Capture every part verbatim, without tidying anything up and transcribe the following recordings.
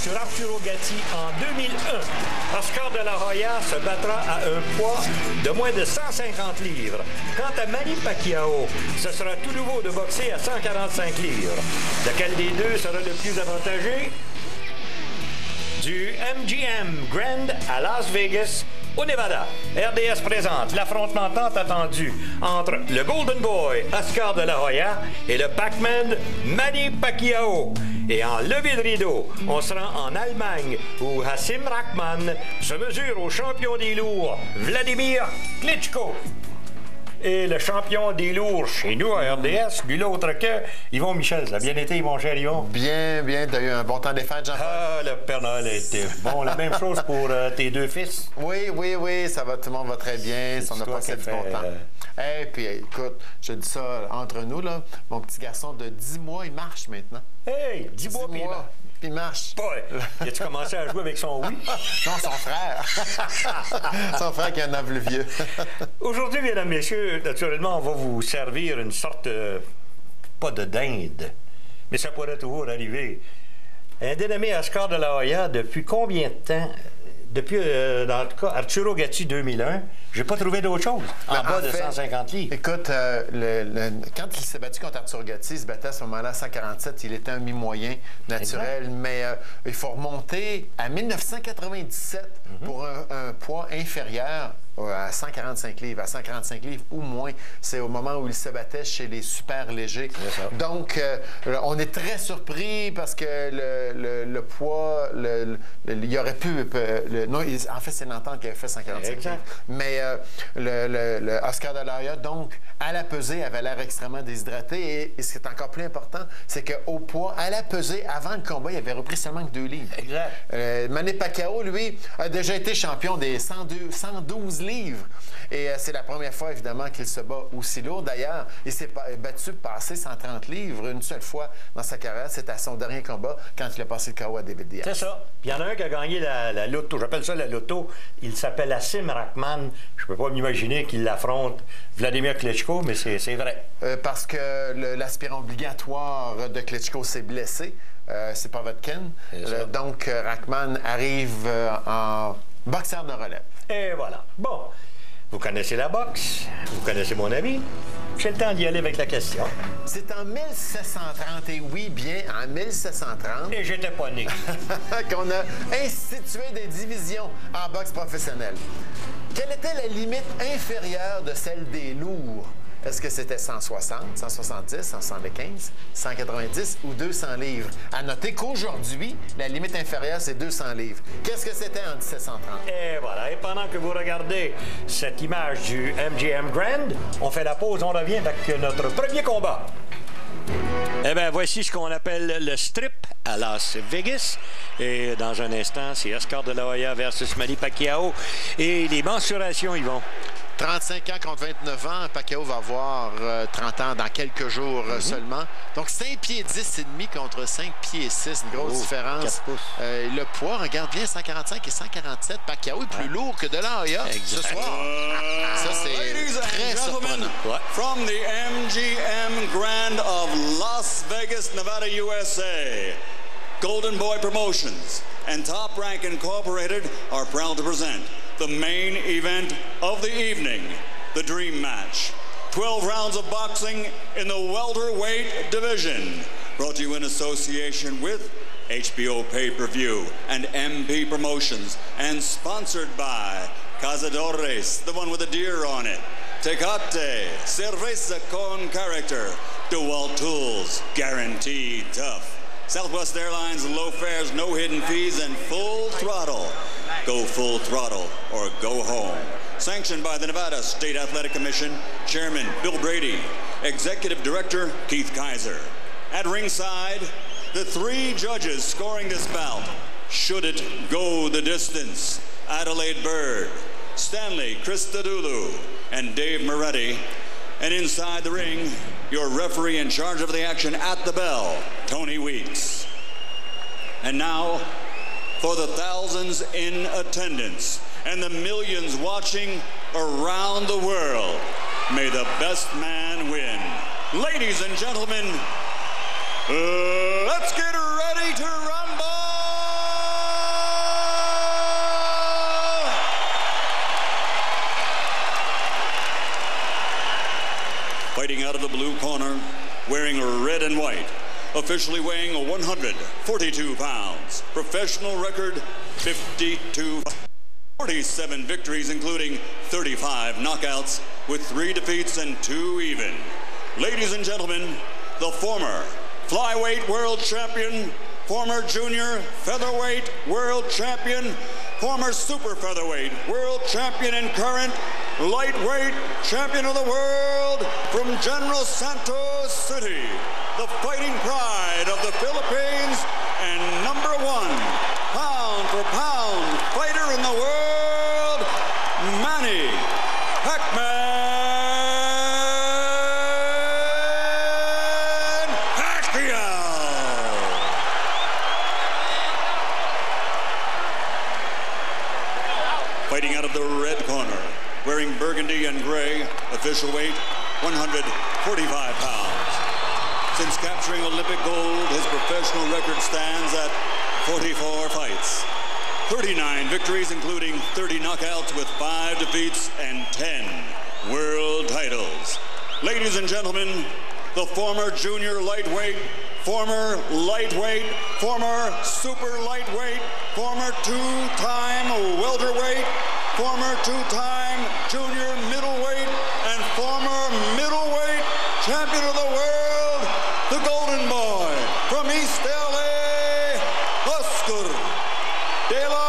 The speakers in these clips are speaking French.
sur Arturo Gatti en deux mille un. Oscar de la Hoya se battra à un poids de moins de cent cinquante livres. Quant à Manny Pacquiao, ce sera tout nouveau de boxer à cent quarante-cinq livres. Lequel des deux sera le plus avantagé? Du M G M Grand à Las Vegas, au Nevada, R D S présente l'affrontement tant attendu entre le Golden Boy Oscar de la Hoya et le Pac-Man Manny Pacquiao. Et en levée de rideau, on se rend en Allemagne où Hasim Rahman se mesure au champion des lourds Vladimir Klitschko. Et le champion des lourds chez nous à R D S, lui l'autre que Yvon Michel. Ça a bien été, mon cher Yvon? Bien, bien. T'as eu un bon temps des fêtes, Jean-Paul? Ah, le Père Noël a été bon. La même chose pour euh, tes deux fils? Oui, oui, oui. Ça va, tout le monde va très bien. On a passé du bon temps. Et euh... hey, puis écoute, je dis ça entre nous, là. Mon petit garçon de dix mois, il marche maintenant. Hey, dix mois, puis il marche. Puis il marche. Ouais. As-tu commencé à jouer avec son oui? Non, son frère. Son frère qui est un an plus vieux. Aujourd'hui, mesdames, messieurs, naturellement, on va vous servir une sorte, euh, pas de dinde, mais ça pourrait toujours arriver. Un dénommé Oscar de la Hoya, depuis combien de temps? Depuis, euh, dans le cas, Arturo Gatti deux mille un, j'ai pas trouvé d'autre chose en ben, bas en de fait, cent cinquante livres. Écoute, euh, le, le, quand il s'est battu contre Arturo Gatti, il se battait à ce moment-là à cent quarante-sept. Il était un mi-moyen naturel, exact. Mais euh, il faut remonter à mille neuf cent quatre-vingt-dix-sept mm-hmm. pour un, un poids inférieur à cent quarante-cinq livres, à cent quarante-cinq livres ou moins. C'est au moment où il se battait chez les super légers. Donc, euh, on est très surpris parce que le, le, le poids, le, le, il y aurait pu... Le, non, il, en fait, c'est l'entente qui avait fait cent quarante-cinq livres. Mais euh, le, le, le Oscar de la Hoya, donc, à la pesée, avait l'air extrêmement déshydraté. Et, et ce qui est encore plus important, c'est qu'au poids, à la pesée, avant le combat, il avait repris seulement que deux livres. Exact. Euh, Manny Pacquiao, lui, a déjà été champion des cent douze, cent douze livres. Et euh, c'est la première fois, évidemment, qu'il se bat aussi lourd. D'ailleurs, il s'est battu passer cent trente livres une seule fois dans sa carrière. C'était à son dernier combat quand il a passé le K O à David Diaz. C'est ça. Puis il y en a un qui a gagné la, la loto. J'appelle ça la loto. Il s'appelle Hasim Rahman. Je peux pas m'imaginer qu'il affronte Vladimir Klitschko, mais c'est vrai. Euh, parce que l'aspirant obligatoire de Klitschko s'est blessé. Euh, c'est pas Vodkin. Euh, donc, euh, Rahman arrive euh, en boxeur de relève. Et voilà. Bon, vous connaissez la boxe, vous connaissez mon avis. J'ai le temps d'y aller avec la question. C'est en mille sept cent trente, et oui, bien en mille sept cent trente... Et j'étais pas né. qu'on a institué des divisions en boxe professionnelle. Quelle était la limite inférieure de celle des lourds? Est-ce que c'était cent soixante, cent soixante-dix, cent soixante-quinze, cent quatre-vingt-dix ou deux cents livres? À noter qu'aujourd'hui, la limite inférieure, c'est deux cents livres. Qu'est-ce que c'était en mille sept cent trente? Et voilà. Et pendant que vous regardez cette image du M G M Grand, on fait la pause, on revient avec notre premier combat. Eh bien, voici ce qu'on appelle le strip à Las Vegas. Et dans un instant, c'est Oscar de la Hoya versus Manny Pacquiao. Et les mensurations, ils vont... trente-cinq ans contre vingt-neuf ans. Pacquiao va avoir euh, trente ans dans quelques jours euh, mm-hmm. seulement. Donc, cinq pieds dix et demi contre cinq pieds six. Une grosse oh, différence. Euh, le poids, regarde bien, cent quarante-cinq et cent quarante-sept. Pacquiao est plus ouais. lourd que de la Hoya ce soir. Uh, Ça, c'est très surprenant. Ouais. From the M G M Grand of Las Vegas, Nevada, U S A, Golden Boy Promotions and Top Rank Incorporated are proud to present the main event of the evening, the Dream Match. twelve rounds of boxing in the welterweight division. Brought to you in association with H B O Pay-Per-View and M P Promotions, and sponsored by Cazadores, the one with the deer on it. Tecate, Cerveza con Character, DeWalt Tools, guaranteed tough. Southwest Airlines, low fares, no hidden fees, and full throttle. Go full throttle or go home. Sanctioned by the Nevada State Athletic Commission, Chairman Bill Brady, Executive Director Keith Kaiser. At ringside, the three judges scoring this bout. Should it go the distance? Adelaide Bird, Stanley Christodoulou, and Dave Moretti. And inside the ring, your referee in charge of the action at the bell, Tony Weeks. And now, for the thousands in attendance and the millions watching around the world, may the best man win. Ladies and gentlemen, uh, let's get ready to rumble! corner, wearing red and white, officially weighing one hundred forty-two pounds, professional record fifty-two, forty-seven victories, including thirty-five knockouts, with three defeats and two even. Ladies and gentlemen, the former flyweight world champion, former junior featherweight world champion, former super featherweight world champion, and current lightweight champion of the world from General Santos City, the fighting pride of the Philippines and number one pound for pound fighter in the world, Manny Pacquiao. Fighting out of the red corner, wearing burgundy and gray, official weight one hundred forty-five pounds. Since capturing Olympic gold, his professional record stands at forty-four fights, thirty-nine victories, including thirty knockouts, with five defeats and ten world titles. Ladies and gentlemen, the former junior lightweight, former lightweight, former super lightweight, former two-time welterweight, former two-time junior middleweight, and former middleweight champion of the world, the Golden Boy from East L A, Oscar De La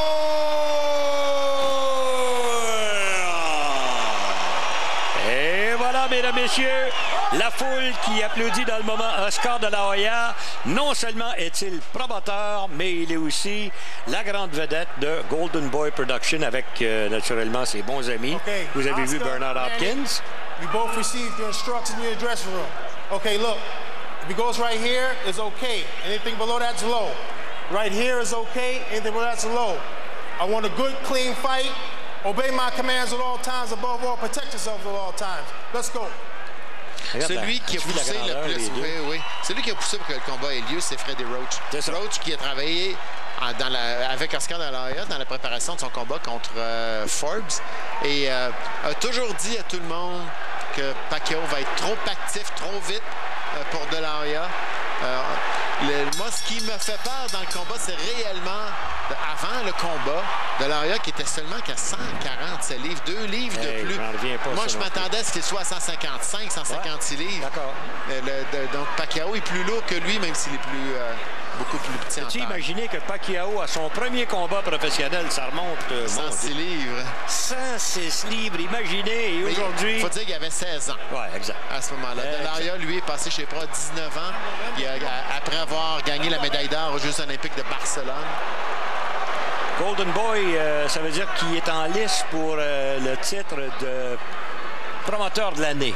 Hoya. Et voilà, mesdames, messieurs, la foule qui applaudit dans le moment Oscar De La Hoya. Non seulement est-il promoteur, mais il est aussi la grande vedette de Golden Boy Production avec euh, naturellement ses bons amis. Okay. Vous avez Oscar, vu Bernard Hopkins. You both received your instructions in your dressing room. Okay, look. If it goes right here, it's okay. Anything below that's low. Right here is okay. Anything below that's low. I want a good, clean fight. Obey my commands at all times. Above all, protect yourself at all times. Let's go. Celui qui a poussé le plus, oui, oui. Celui qui a poussé pour que le combat ait lieu, c'est Freddie Roach. Roach qui a travaillé en, dans la, avec Oscar De La Hoya dans la préparation de son combat contre euh, Forbes et euh, a toujours dit à tout le monde que Pacquiao va être trop actif, trop vite euh, pour De La Hoya. Euh, le, moi, ce qui me fait peur dans le combat, c'est réellement, avant le combat, De La Hoya qui était seulement qu'à cent quarante livres, deux livres hey, de plus. Moi, je m'attendais à ce qu'il soit à cent cinquante-cinq, cent cinquante-six ouais. livres. D'accord. Euh, le, donc, Pacquiao est plus lourd que lui, même s'il est plus, euh, beaucoup plus petit en taille. Peux-tu imaginer que Pacquiao, à son premier combat professionnel, ça remonte... Euh, cent six livres. cent six livres, imaginez, et aujourd'hui... Il faut dire qu'il avait seize ans. Oui, exact. À ce moment-là. De La Hoya, lui, est passé chez Pro dix-neuf ans. Il a, après avoir gagné la médaille d'or aux Jeux olympiques de Barcelone. Golden Boy, euh, ça veut dire qu'il est en lice pour euh, le titre de promoteur de l'année.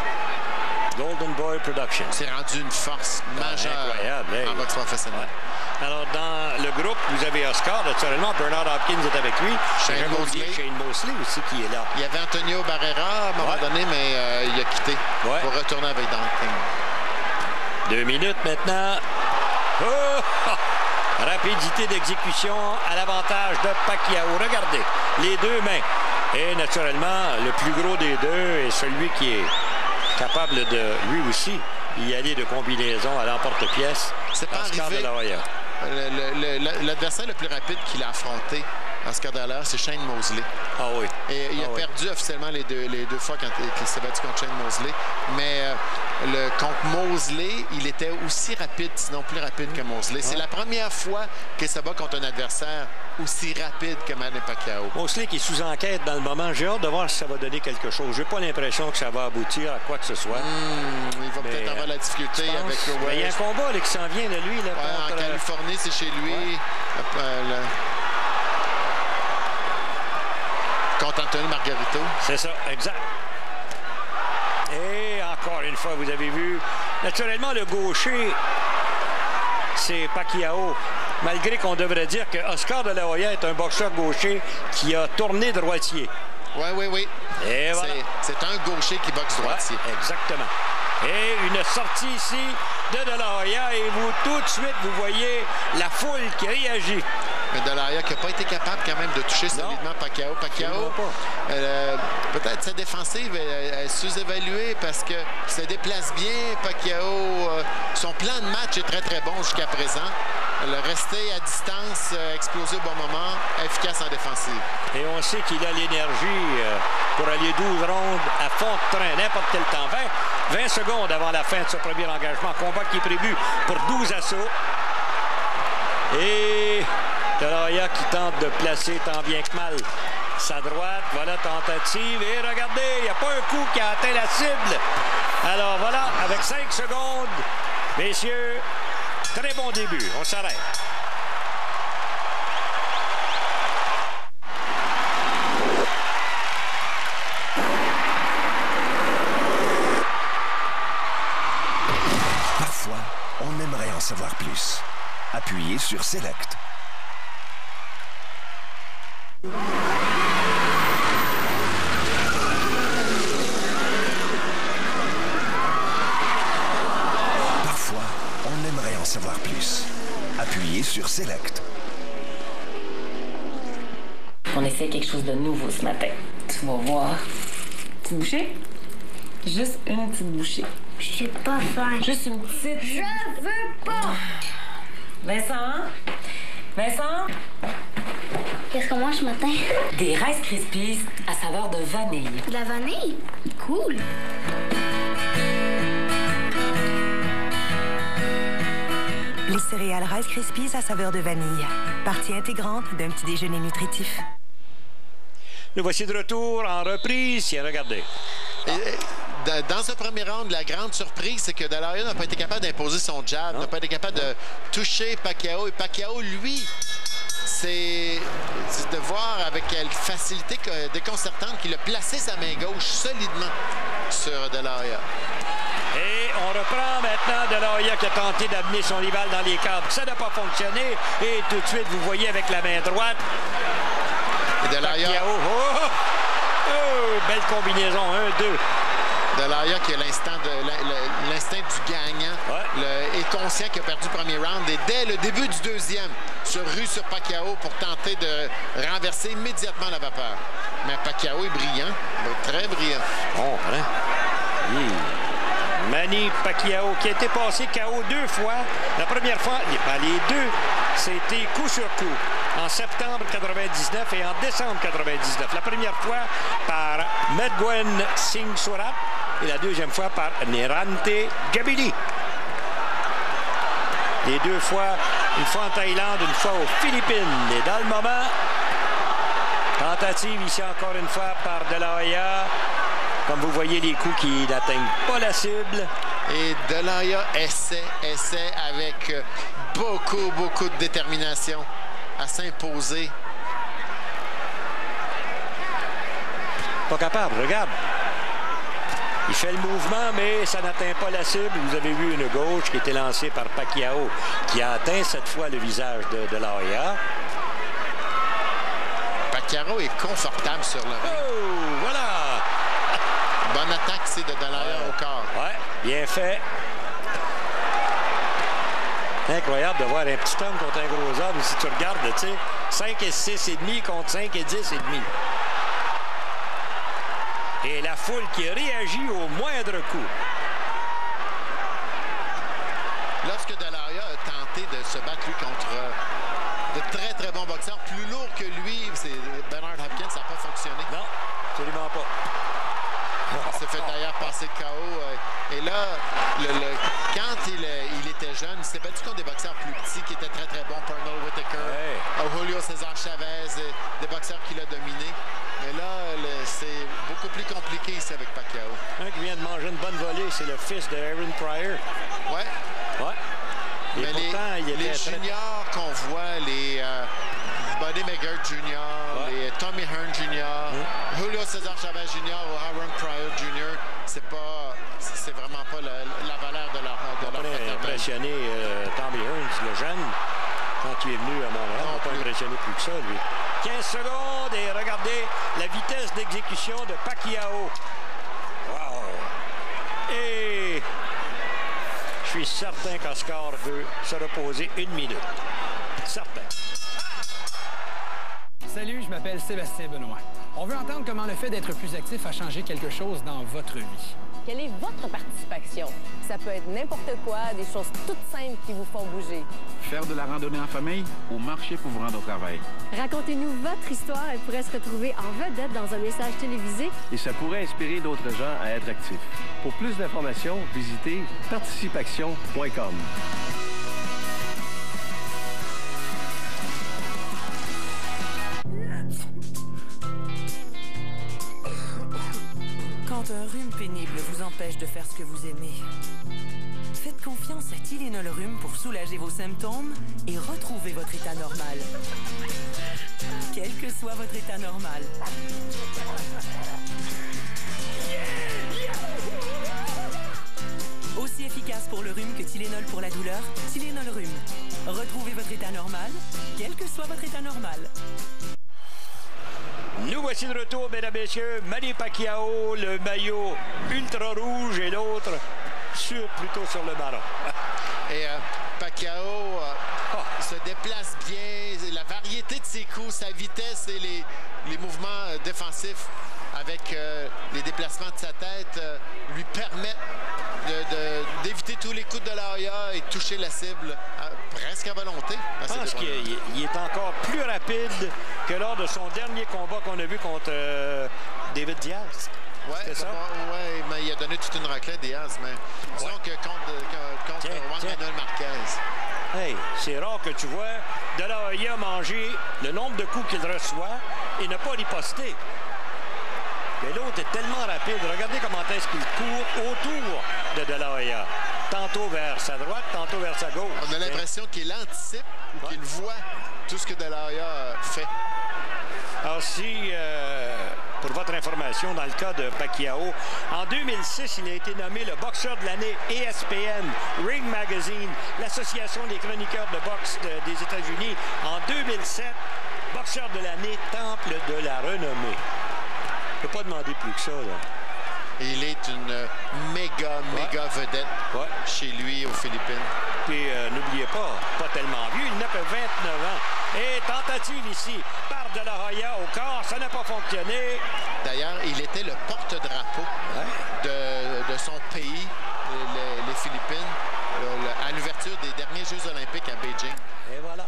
Golden Boy Production. C'est rendu une force majeure incroyable, hey. en boxe professionnelle. Ouais. Alors, dans le groupe, vous avez Oscar, naturellement. Bernard Hopkins est avec lui. Shane Mosley. Shane Mosley aussi qui est là. Il y avait Antonio Barrera à un moment ouais. donné, mais euh, il a quitté ouais. pour retourner avec Dante King. Deux minutes maintenant. Oh! Rapidité d'exécution à l'avantage de Pacquiao. Regardez, les deux mains. Et naturellement, le plus gros des deux est celui qui est capable de, lui aussi, y aller de combinaison à l'emporte-pièce. C'est pas Oscar arrivé. De La Hoya. L'adversaire le plus rapide qu'il a affronté, Oscar De La Hoya, c'est Shane Mosley. Ah oui. Et il ah a oui. perdu officiellement les deux, les deux fois quand il s'est battu contre Shane Mosley. Mais euh, le, contre Mosley, il était aussi rapide, sinon plus rapide que Mosley. Ah. C'est la première fois qu'il se bat contre un adversaire aussi rapide que Manny Pacquiao. Mosley qui est sous enquête dans le moment. J'ai hâte de voir si ça va donner quelque chose. J'ai pas l'impression que ça va aboutir à quoi que ce soit. Mmh, il va peut-être avoir la difficulté avec le West. Il y a un combat là, qui s'en vient de lui. Là, ouais, contre... En Californie, c'est chez lui. Ouais. Euh, le... Contre Anthony Margarito. C'est ça, exact. Et encore une fois, vous avez vu, naturellement, le gaucher, c'est Pacquiao. Malgré qu'on devrait dire que Oscar De La Hoya est un boxeur gaucher qui a tourné droitier. Oui, oui, oui. Et voilà. C'est un gaucher qui boxe droitier. Ouais, exactement. Et une sortie ici de De La Hoya et vous, tout de suite, vous voyez la foule qui réagit. Mais De La Hoya qui n'a pas été capable quand même de toucher solidement Pacquiao. Pacquiao, euh, peut-être sa défensive est, est sous-évaluée parce qu'il se déplace bien. Pacquiao, euh, son plan de match est très très bon jusqu'à présent. Le rester à distance, euh, exploser au bon moment, efficace en défensive. Et on sait qu'il a l'énergie euh, pour aller douze rondes à fond de train, n'importe quel temps. vingt, vingt secondes avant la fin de ce premier engagement. Combat qui est prévu pour douze assauts. Et De La Hoya qui tente de placer tant bien que mal sa droite. Voilà, tentative. Et regardez, il n'y a pas un coup qui a atteint la cible. Alors voilà, avec cinq secondes, messieurs, très bon début. On s'arrête. Parfois, on aimerait en savoir plus. Appuyez sur Select. Parfois, on aimerait en savoir plus. Appuyez sur Select. On essaie quelque chose de nouveau ce matin. Tu vas voir. Petite bouchée? Juste une petite bouchée. J'ai pas faim. Juste une petite. Je veux pas. Vincent? Vincent? Qu'est-ce qu'on mange ce matin? Des Rice Krispies à saveur de vanille. De la vanille? Cool. Les céréales Rice Krispies à saveur de vanille. Partie intégrante d'un petit déjeuner nutritif. Nous voici de retour en reprise. Tiens, regardez. Et, dans ce premier round, la grande surprise, c'est que De La Hoya n'a pas été capable d'imposer son jab, n'a pas été capable de toucher Pacquiao. Et Pacquiao, lui, c'est de voir avec quelle facilité déconcertante qu'il a placé sa main gauche solidement sur De La Hoya. Et on reprend maintenant De La Hoya qui a tenté d'amener son rival dans les cadres. Ça n'a pas fonctionné. Et tout de suite, vous voyez avec la main droite. Et De La Hoya. Pacquiao. Oh! Oh! Belle combinaison. Un, deux. De La Hoya qui a l'instinct du gagnant, ouais. le, est conscient qu'il a perdu le premier round et dès le début du deuxième se rue sur Pacquiao pour tenter de renverser immédiatement la vapeur. Mais Pacquiao est brillant, très brillant. Bon, hein? Oui. Manny Pacquiao qui a été passé K O deux fois. La première fois, ben les deux, c'était coup sur coup. En septembre quatre-vingt-dix-neuf et en décembre quatre-vingt-dix-neuf. La première fois par Medgwen Singh Surat et la deuxième fois par Nerante Gabili. Les deux fois, une fois en Thaïlande, une fois aux Philippines. Et dans le moment, tentative ici encore une fois par De La Hoya. Comme vous voyez, les coups qui n'atteignent pas la cible. Et De La Hoya essaie, essaie avec beaucoup, beaucoup de détermination à s'imposer. Pas capable, regarde. Il fait le mouvement, mais ça n'atteint pas la cible. Vous avez vu une gauche qui était lancée par Pacquiao, qui a atteint cette fois le visage de De La Hoya. Pacquiao est confortable sur le ring. Oh, voilà! Bonne attaque, c'est de De La Hoya au corps. Ouais, bien fait. Incroyable de voir un petit homme contre un gros homme. Si tu regardes, tu sais, cinq et six et demi contre cinq et dix et demi. Et la foule qui réagit au moindre coup. Lorsque De La Hoya a tenté de se battre lui contre de très très bons boxeurs, plus lourd que lui, c'est Bernard Hopkins, ça n'a pas fonctionné. Non, absolument pas. Il s'est fait d'ailleurs passer K O. Et là, le, le, quand il, il était jeune, il s'est battu contre des boxeurs plus petits qui étaient très très bons. Pernell Whitaker, ouais. Julio César Chavez, des boxeurs qu'il a dominés. Mais là, c'est beaucoup plus compliqué ici avec Pacquiao. Un qui vient de manger une bonne volée, c'est le fils de Aaron Pryor. Ouais. Ouais. Et mais pourtant, les, il était les très... juniors qu'on voit, les euh, Buddy McGirt junior, ouais. les Tommy Hearn junior, mmh. Julio César Chavez junior ou Aaron Pryor junior, c'est pas, c'est vraiment pas la, la valeur de leur de leur fraternel. Impressionné euh, Tommy Hearn, le jeune, quand il est venu à Montréal, on n'a pas impressionné plus que ça, lui. quinze secondes et regardez la vitesse d'exécution de Pacquiao. Wow! Et je suis certain qu'Oscar veut se reposer une minute. Certain. m'appelle Sébastien Benoît. On veut entendre comment le fait d'être plus actif a changé quelque chose dans votre vie. Quelle est votre participation? Ça peut être n'importe quoi, des choses toutes simples qui vous font bouger. Faire de la randonnée en famille ou marcher pour vous rendre au travail. Racontez-nous votre histoire. Elle pourrait se retrouver en vedette dans un message télévisé. Et ça pourrait inspirer d'autres gens à être actifs. Pour plus d'informations, visitez participation point com. Quand un rhume pénible vous empêche de faire ce que vous aimez, faites confiance à Tylenol Rhume pour soulager vos symptômes et retrouver votre état normal. Quel que soit votre état normal. Aussi efficace pour le rhume que Tylenol pour la douleur, Tylenol Rhume. Retrouvez votre état normal, quel que soit votre état normal. Nous voici de retour, mesdames et messieurs. Manny Pacquiao, le maillot ultra rouge et l'autre sur, plutôt sur le marron. Et euh, Pacquiao euh, oh. se déplace bien. La variété de ses coups, sa vitesse et les, les mouvements euh, défensifs avec euh, les déplacements de sa tête euh, lui permettent d'éviter tous les coups de la Hoya et de toucher la cible à, presque à volonté. Je pense qu'il est encore plus rapide que lors de son dernier combat qu'on a vu contre euh, David Diaz. Oui, ouais, mais il a donné toute une raclette Diaz, mais disons ouais. que contre, contre tiens, Juan tiens. Manuel Marquez. Hey, c'est rare que tu vois De La Hoya manger le nombre de coups qu'il reçoit et ne pas riposter. Mais l'autre est tellement rapide. Regardez comment est-ce qu'il court autour de De La Hoya. Tantôt vers sa droite, tantôt vers sa gauche. On a l'impression qu'il anticipe ou ouais. qu'il voit tout ce que De La Hoya fait. Alors si, euh, pour votre information, dans le cas de Pacquiao, en deux mille six, il a été nommé le boxeur de l'année E S P N, Ring Magazine, l'association des chroniqueurs de boxe de, des États-Unis. En deux mille sept, boxeur de l'année, temple de la renommée. Je ne peux pas demander plus que ça, là. Il est une méga, méga ouais. vedette ouais. chez lui aux Philippines. Puis euh, n'oubliez pas, pas tellement vieux, il n'a que vingt-neuf ans. Et tentative ici par De La Hoya au corps, ça n'a pas fonctionné. D'ailleurs, il était le porte-drapeau ouais. de, de son pays, les, les Philippines, le, à l'ouverture des derniers Jeux olympiques à Beijing. Et voilà.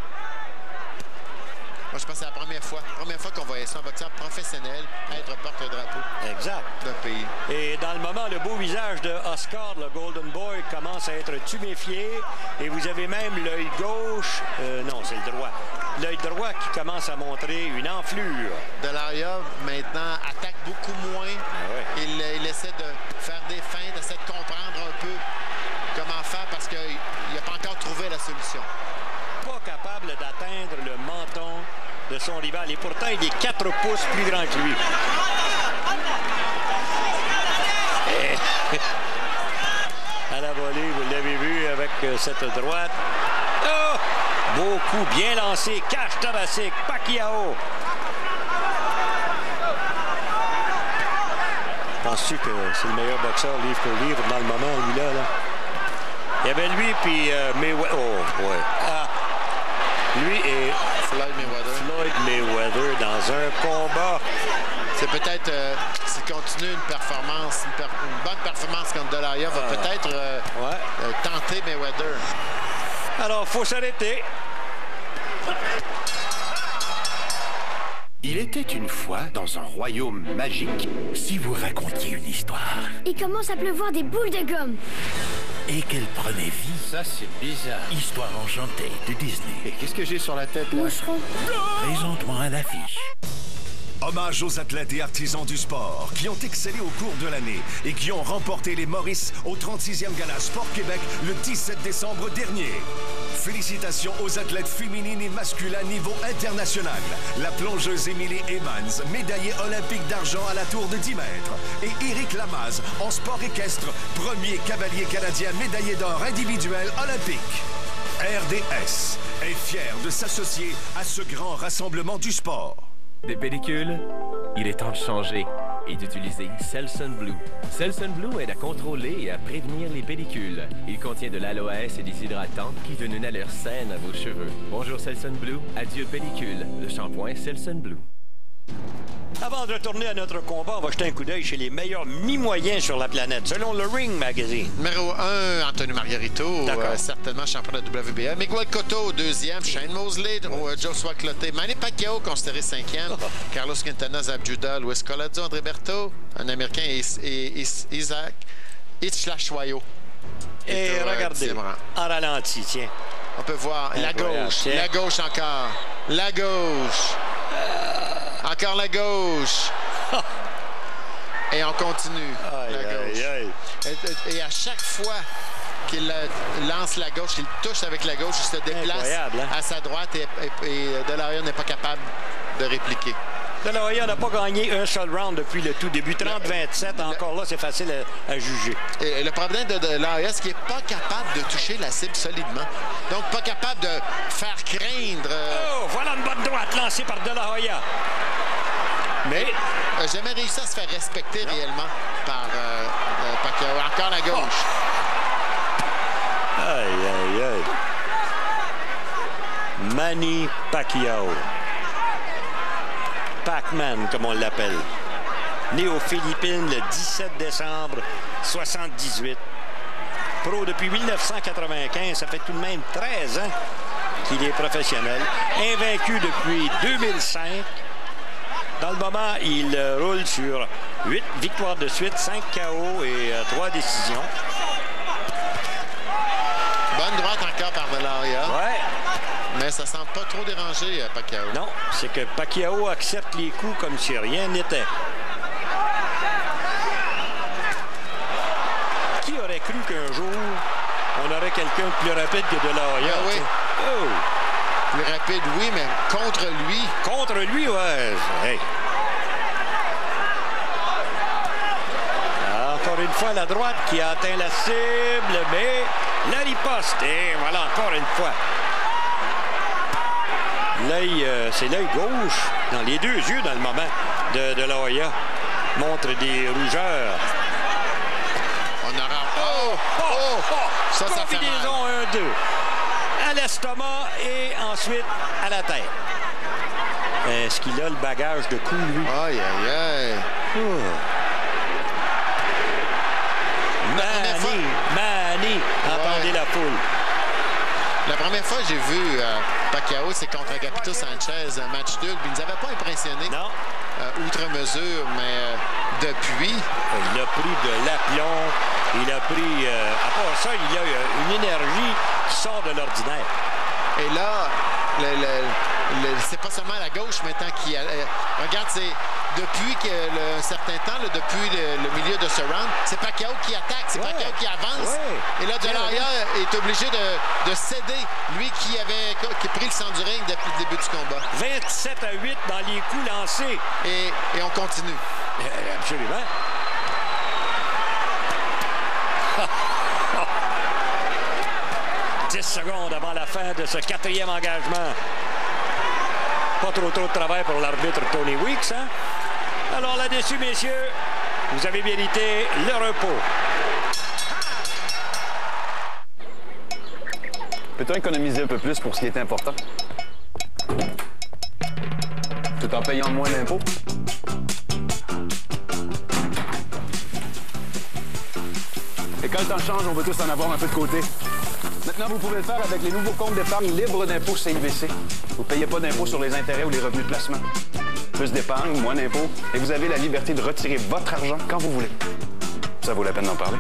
Moi, je pense que c'est la première fois, première fois qu'on voyait ça, un boxeur professionnel être porte-drapeau. Exact. D'un pays. Et dans le moment, le beau visage de Oscar, le Golden Boy, commence à être tuméfié. Et vous avez même l'œil gauche, euh, non, c'est le droit. L'œil droit qui commence à montrer une enflure. De La Hoya, maintenant, attaque beaucoup moins. Ah ouais. il, il essaie de faire des feintes, essaie de comprendre un peu comment faire parce qu'il n'a pas encore trouvé la solution. Pas capable d'atteindre le menton de son rival. Et pourtant, il est quatre pouces plus grand que lui. Et... à la volée, vous l'avez vu avec cette droite. Oh! Beau coup, bien lancé, cache thoracique, Pacquiao. Penses-tu que c'est le meilleur boxeur livre pour livre dans le moment où il est là? Il y avait lui puis euh, Mayweather. Oh, ouais. Ah. Lui et Floyd Mayweather. Floyd Mayweather dans un combat. C'est peut-être, euh, s'il continue une performance, une, per une bonne performance contre De La Hoya, va ah. peut-être euh, ouais. euh, tenter Mayweather. Alors, il faut s'arrêter. Il était une fois dans un royaume magique. Si vous racontiez une histoire... Il commence à pleuvoir des boules de gomme. Et qu'elle prenait vie. Ça, c'est bizarre. Histoire enchantée de Disney. Et qu'est-ce que j'ai sur la tête, là? Moucheron. Présentement à l'affiche. Hommage aux athlètes et artisans du sport qui ont excellé au cours de l'année et qui ont remporté les Maurice au trente-sixième Gala Sport Québec le dix-sept décembre dernier. Félicitations aux athlètes féminines et masculins niveau international. La plongeuse Émilie Emmons, médaillée olympique d'argent à la tour de dix mètres. Et Éric Lamaze, en sport équestre, premier cavalier canadien médaillé d'or individuel olympique. R D S est fier de s'associer à ce grand rassemblement du sport. Des pellicules, il est temps de changer. est d'utiliser Selsun Blue. Selsun Blue aide à contrôler et à prévenir les pellicules. Il contient de l'aloès et des hydratants qui donnent une allure saine à vos cheveux. Bonjour Selsun Blue, adieu pellicule, le shampoing Selsun Blue. Avant de retourner à notre combat, on va jeter un coup d'œil chez les meilleurs mi-moyens sur la planète, selon le Ring Magazine. Numéro un, Anthony Margarito, euh, certainement champion de la W B A. Miguel Cotto, deuxième. Shane Mosley, euh, Joshua Clottey. Manny Pacquiao, considéré cinquième. Carlos Quintana, Zab Judah, Luis Collazo, André Berto, un Américain, et, et, et Isaac Itchlashwayo. Et, et regardez, en ralenti, tiens. On peut voir Incroyable. la gauche, tiens. La gauche encore, la gauche. Encore la gauche. Et on continue. Aïe, la gauche. Aïe, aïe. Et, et à chaque fois qu'il lance la gauche, il touche avec la gauche, il se déplace hein? à sa droite et, et, et De La Hoya n'est pas capable de répliquer. De La Hoya n'a pas gagné un seul round depuis le tout début. trente vingt-sept, encore là, c'est facile à, à juger. Et le problème de De La Hoya, c'est qu'il n'est pas capable de toucher la cible solidement. Donc, pas capable de faire craindre... Oh, voilà une bonne droite lancée par De La Hoya. Mais... n'a jamais réussi à se faire respecter non. réellement par euh, euh, Pacquiao. Encore la gauche. Oh. Aïe, aïe, aïe. Manny Pacquiao. Pac-Man, comme on l'appelle. Né aux Philippines le dix-sept décembre soixante-dix-huit. Pro depuis mille neuf cent quatre-vingt-quinze, ça fait tout de même treize ans qu'il est professionnel. Invaincu depuis deux mille cinq. Dans le moment, il roule sur huit victoires de suite, cinq K O et trois décisions. Bonne droite encore par De La Hoya. Ouais. Mais ça semble pas trop déranger Pacquiao. Non, c'est que Pacquiao accepte les coups comme si rien n'était. Qui aurait cru qu'un jour, on aurait quelqu'un de plus rapide que De La Hoya? Ah oui. Oh. Plus rapide, oui, mais contre lui. Contre lui, ouais. Hey. Encore une fois, la droite qui a atteint la cible, mais la riposte. Et voilà, encore une fois. L'œil, euh, c'est l'œil gauche, dans les deux yeux dans le moment, de, de La Hoya. Montre des rougeurs. On aura... Oh! Oh! oh! Ça, ça fait mal. un deux. À l'estomac et ensuite à la tête. Est-ce qu'il a le bagage de coups, lui? Aïe, aïe, aïe. Oh. Manny, Manny, entendez ouais. la foule. La première fois que j'ai vu euh, Pacquiao, c'est contre Agapito Sanchez, un match nul. Il ne nous avait pas impressionné. Non. Euh, outre mesure, mais euh, depuis... Il a pris de l'aplomb. Il a pris... Euh, à part ça, il a une énergie qui sort de l'ordinaire. Et là, le, le, le, c'est pas seulement la gauche maintenant qui... Euh, regarde, c'est depuis que, le, un certain temps, là, depuis le, le milieu de ce round, c'est Pacquiao qui attaque, c'est ouais. Pacquiao qui avance. Ouais. Et là, De La Hoya est obligé de, de céder, lui qui avait qui a pris le centre du ring depuis le début du combat. vingt-sept à huit dans les coups lancés. Et, et on continue. Euh, absolument. dix secondes avant la fin de ce quatrième engagement. Pas trop trop de travail pour l'arbitre Tony Weeks. Hein? Alors là-dessus, messieurs, vous avez mérité le repos. Peut-on économiser un peu plus pour ce qui est important? Tout en payant moins d'impôts? Et quand le temps change, on veut tous en avoir un peu de côté. Maintenant, vous pouvez le faire avec les nouveaux comptes d'épargne libres d'impôts C I V C. Vous ne payez pas d'impôts sur les intérêts ou les revenus de placement. Plus d'épargne, moins d'impôts, et vous avez la liberté de retirer votre argent quand vous voulez. Ça vaut la peine d'en parler.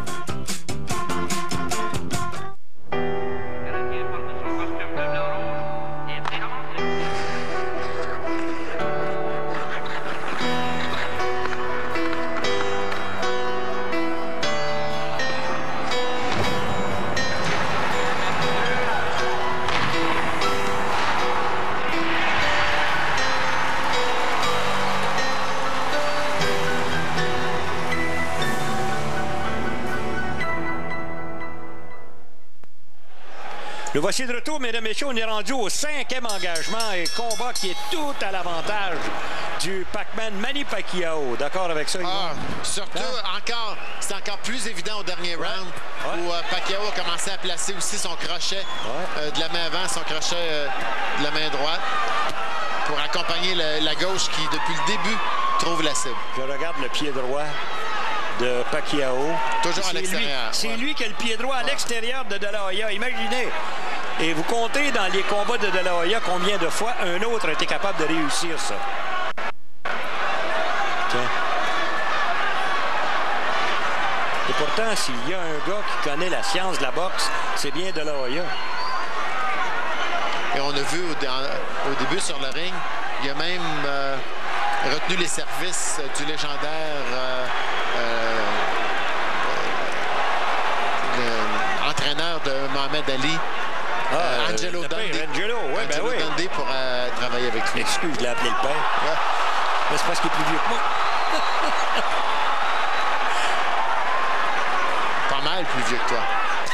voici de retour, mesdames et messieurs. On est rendu au cinquième engagement et combat qui est tout à l'avantage du Pac-Man Manny Pacquiao. D'accord avec ça, Yvon? Ah, surtout, hein? encore, c'est encore plus évident au dernier round ouais. où euh, Pacquiao a commencé à placer aussi son crochet ouais. euh, de la main avant, son crochet euh, de la main droite pour accompagner le, la gauche qui, depuis le début, trouve la cible. Je regarde le pied droit de Pacquiao. Toujours à l'extérieur. C'est ouais. lui qui a le pied droit à ouais. l'extérieur de De La Hoya. Imaginez. Et vous comptez dans les combats de De La Hoya combien de fois un autre a été capable de réussir ça. Tiens. Et pourtant, s'il y a un gars qui connaît la science de la boxe, c'est bien De La Hoya. Et on a vu au, au début sur le ring, il a même euh, retenu les services du légendaire euh, euh, euh, entraîneur de Mohamed Ali, ah, euh, Angelo Dundee. Angelo, ouais, Angelo ben Dundee pour euh, travailler avec lui. Excuse, je l'ai appelé le père. Ouais. Mais c'est parce qu'il est plus vieux que moi. Pas mal plus vieux que toi.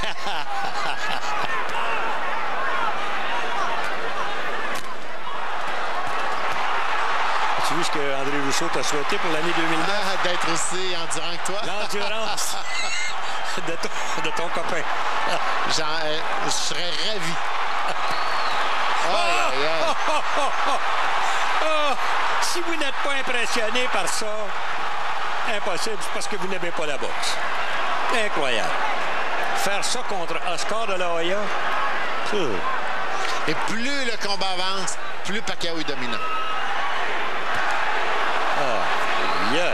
Tu vu ce que André Rousseau t'a souhaité pour l'année deux mille neuf? Ah, d'être aussi endurant que toi. L'endurance de, ton, de ton copain. Genre, euh, je serais ravi. Oh, oh, oh, oh, oh, oh. Oh, si vous n'êtes pas impressionné par ça, impossible, c'est parce que vous n'aimez pas la boxe. Incroyable. Faire ça contre Oscar De La Hoya. Et plus le combat avance, plus Pacquiao est dominant. Ah, yeah.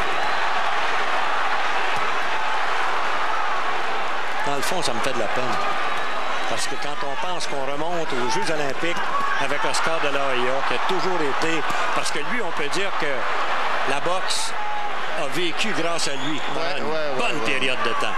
Dans le fond, ça me fait de la peine. Parce que quand on pense qu'on remonte aux Jeux olympiques avec Oscar De La Hoya, qui a toujours été... Parce que lui, on peut dire que la boxe a vécu grâce à lui pendant ouais, une ouais, bonne ouais, période ouais. de temps.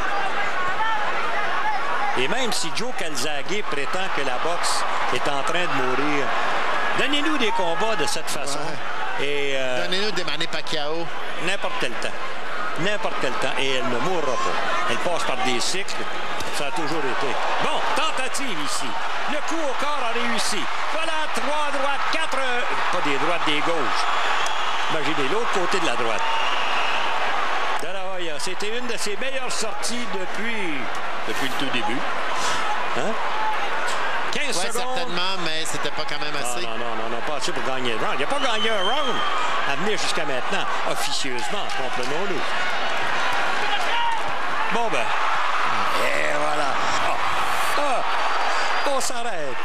Et même si Joe Calzaghe prétend que la boxe est en train de mourir, donnez-nous des combats de cette façon. Ouais. Et euh, donnez-nous des Manny Pacquiao. N'importe quel temps. N'importe quel temps. Et elle ne mourra pas. Elle passe par des cycles. Ça a toujours été. Bon, tentative ici. Le coup au corps a réussi. Voilà, trois droites, quatre... Pas des droites, des gauches. Imaginez l'autre côté de la droite. De La Hoya, c'était une de ses meilleures sorties depuis, depuis le tout début. Hein? quinze ouais, secondes. Certainement, mais c'était pas quand même assez. Non, non, non, non, pas assez pour gagner le round. Il n'a pas gagné un round à venir jusqu'à maintenant. Officieusement, comprenons-nous. Bon, ben... Et voilà. Oh. Oh. On s'arrête.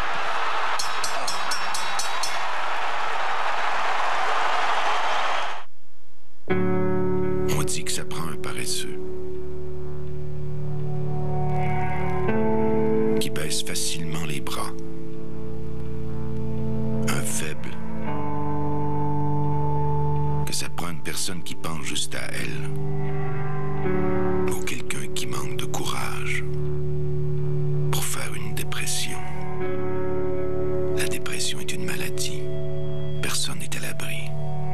On dit que ça prend un paresseux qui baisse facilement les bras, un faible, que ça prend une personne qui pense juste à elle, ou quelqu'un qui manque de courage pour faire une dépression. La dépression est une maladie. Personne n'est à l'abri.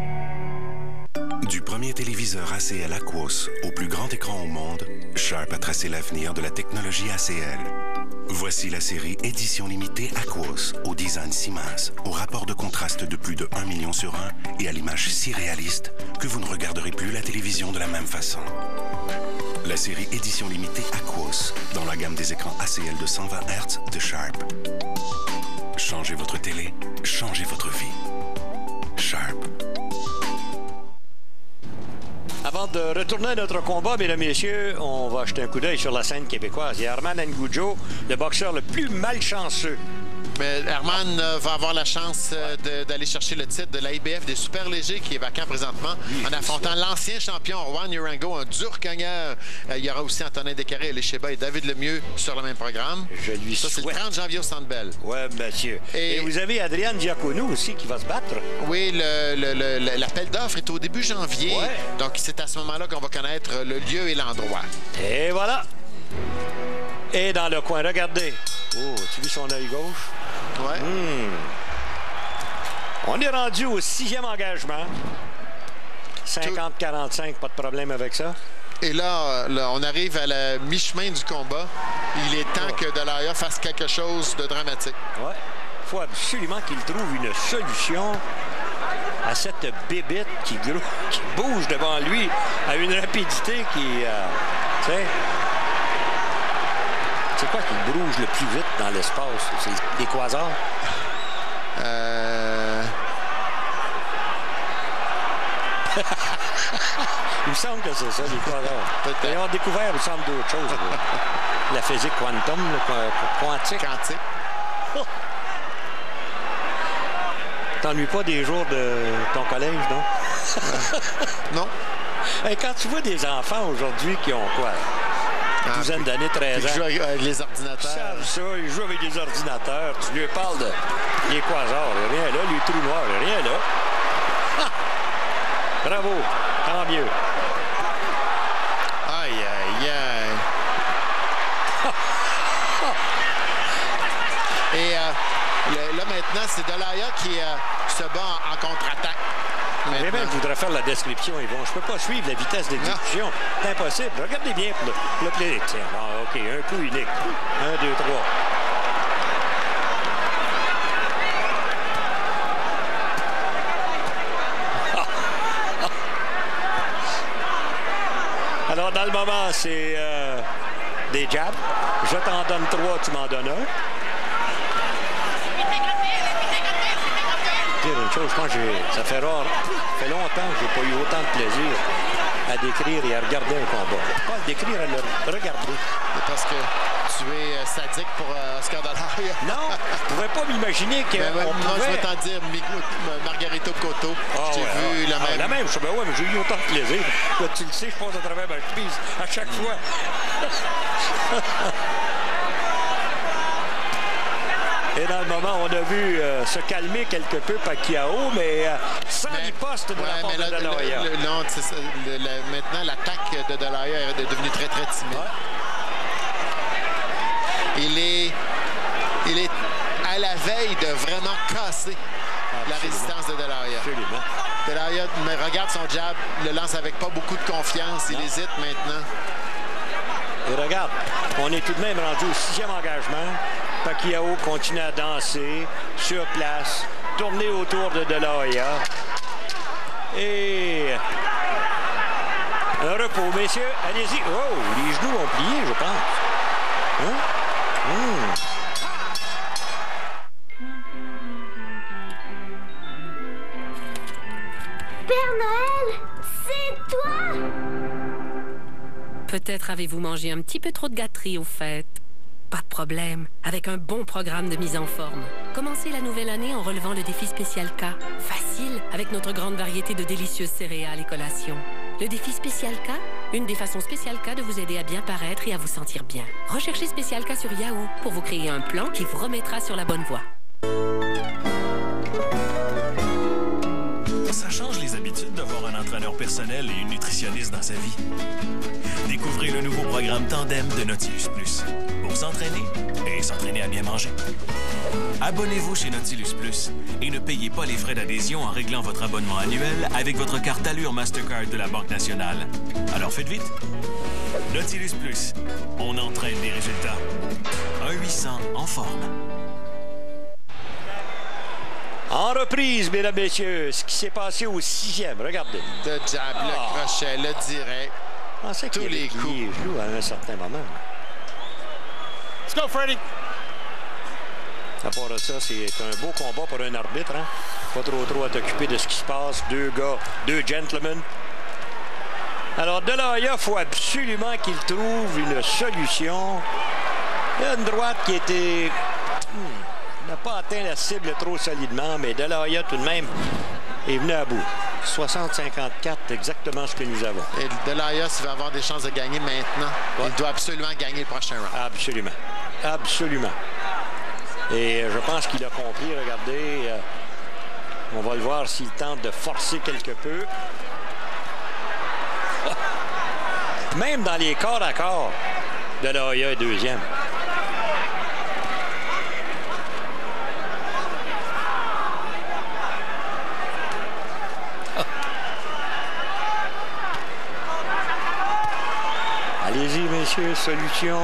Du premier téléviseur A C L Aquos au plus grand écran au monde, Sharp a tracé l'avenir de la technologie A C L. Voici la série édition limitée Aquos, au design si mince, au rapport de contraste de plus de un million sur un et à l'image si réaliste que vous ne regarderez plus la télévision de la même façon. La série édition limitée Aquos, dans la gamme des écrans A C L de cent vingt hertz de Sharp. Changez votre télé, changez votre vie. Sharp. Avant de retourner à notre combat, mesdames et messieurs, on va jeter un coup d'œil sur la scène québécoise. Il y a Herman Ngoujo, le boxeur le plus malchanceux. Mais Herman euh, va avoir la chance euh, d'aller chercher le titre de la I B F des super légers qui est vacant présentement oui, en affrontant l'ancien champion Juan Urango, un dur cogneur. Euh, il y aura aussi Antonin Descarrés, Elie et David Lemieux sur le même programme. Je lui Ça, c'est le trente janvier au Centre Bell. Oui, monsieur. Et, Et vous avez Adrian Diacono aussi qui va se battre. Oui, l'appel d'offres est au début janvier. Ouais. Donc, c'est à ce moment-là qu'on va connaître le lieu et l'endroit. Et voilà. Et dans le coin, regardez. Oh, tu vois son œil gauche? Ouais. Mmh. On est rendu au sixième engagement. cinquante quarante-cinq, pas de problème avec ça? Et là, là, on arrive à la mi-chemin du combat. Il est temps que Delahoya fasse quelque chose de dramatique. Ouais. Il faut absolument qu'il trouve une solution à cette bébête qui, qui bouge devant lui à une rapidité qui... Euh, tu sais... C'est quoi qui bouge le plus vite dans l'espace? C'est les quasars? Euh... Il me semble que c'est ça, les quasars. Ils ont découvert, il me semble, d'autres choses. La physique quantum, le quantique. Quantique. Oh. T'ennuies pas des jours de ton collège, non? Euh, non. Et quand tu vois des enfants aujourd'hui qui ont quoi? Une ah, douzaine d'années, treize ans. Ils jouent avec les ordinateurs. Ils savent ça, ils jouent avec des ordinateurs. Tu lui parles de les quasars, il n'y a rien là, les trous noirs, il n'y a rien là. Ah! Bravo, tant mieux. Aïe, aïe, aïe. Et euh, le, là, maintenant, c'est Delahoya qui euh, se bat en, en contre-attaque. Mais même, je voudrais faire la description, Yvon. Je ne peux pas suivre la vitesse d'exécution. C'est impossible. Regardez bien pour le, pour le play. Tiens, bon, OK, un coup unique. Un, deux, trois. Alors, dans le moment, c'est euh, des jabs. Je t'en donne trois, tu m'en donnes un. Une chose, je pense que ça fait rare, ça fait longtemps que j'ai pas eu autant de plaisir à décrire et à regarder un combat. Pas à le décrire, à le regarder. Parce que tu es sadique pour euh, Oscar Delahoya. Non, je pouvais pas m'imaginer que. Ben, on moi, pouvait... je vais t'en dire Margarito Cotto. Oh, j'ai ouais, vu ouais. la Ah, même. la même, je sais, ben ouais, mais j'ai eu autant de plaisir. Là, tu le sais, je passe à travers ma chemise à chaque fois. Et dans le moment, on a vu euh, se calmer quelque peu Pacquiao, mais euh, sans mais, riposte de ouais, la part de Delahoya. Le, le, non, c'est ça, le, le, maintenant, l'attaque de Delahoya est devenue très, très timide. Ouais. Il est, il est à la veille de vraiment casser Absolument. la résistance de Delahoya. Absolument. Delahoya regarde son jab, le lance avec pas beaucoup de confiance. Il non. hésite maintenant. Et regarde, on est tout de même rendu au sixième engagement. Pacquiao continue à danser sur place, tourner autour de Delahoya. Et un repos, messieurs. Allez-y. Oh, les genoux ont plié, je pense. Hein? Mmh. Père Noël, c'est toi! Peut-être avez-vous mangé un petit peu trop de gâteries aux fêtes. Pas de problème. Avec un bon programme de mise en forme. Commencez la nouvelle année en relevant le défi spécial K. Facile, avec notre grande variété de délicieuses céréales et collations. Le défi spécial K, une des façons spécial K de vous aider à bien paraître et à vous sentir bien. Recherchez spécial K sur Yahoo pour vous créer un plan qui vous remettra sur la bonne voie. Ça change les habitudes d'avoir un entraîneur personnel et une nutritionniste dans sa vie. Découvrez le nouveau programme Tandem de Nautilus Plus pour s'entraîner et s'entraîner à bien manger. Abonnez-vous chez Nautilus Plus et ne payez pas les frais d'adhésion en réglant votre abonnement annuel avec votre carte Allure Mastercard de la Banque nationale. Alors faites vite. Nautilus Plus, on entraîne des résultats. un huit cents en forme. En reprise, mesdames, messieurs, ce qui s'est passé au sixième, regardez. De jab, oh. le crochet, le direct. Je pensais tous les coups. Il joue à un certain moment. Let's go, Freddy! À part de ça, c'est un beau combat pour un arbitre. Hein? Pas trop trop à t'occuper de ce qui se passe. Deux gars, deux gentlemen. Alors, Delahoya, il faut absolument qu'il trouve une solution. Il y a une droite qui était... Hmm, n'a pas atteint la cible trop solidement, mais Delahoya, tout de même, est venu à bout. soixante cinquante-quatre, exactement ce que nous avons. Et Delahoya, s'il va avoir des chances de gagner maintenant, ouais. il doit absolument gagner le prochain round. Absolument. Absolument. Et je pense qu'il a compris. Regardez, euh, on va le voir s'il tente de forcer quelque peu. Même dans les corps à corps, Delahoya est deuxième. Quelle solution.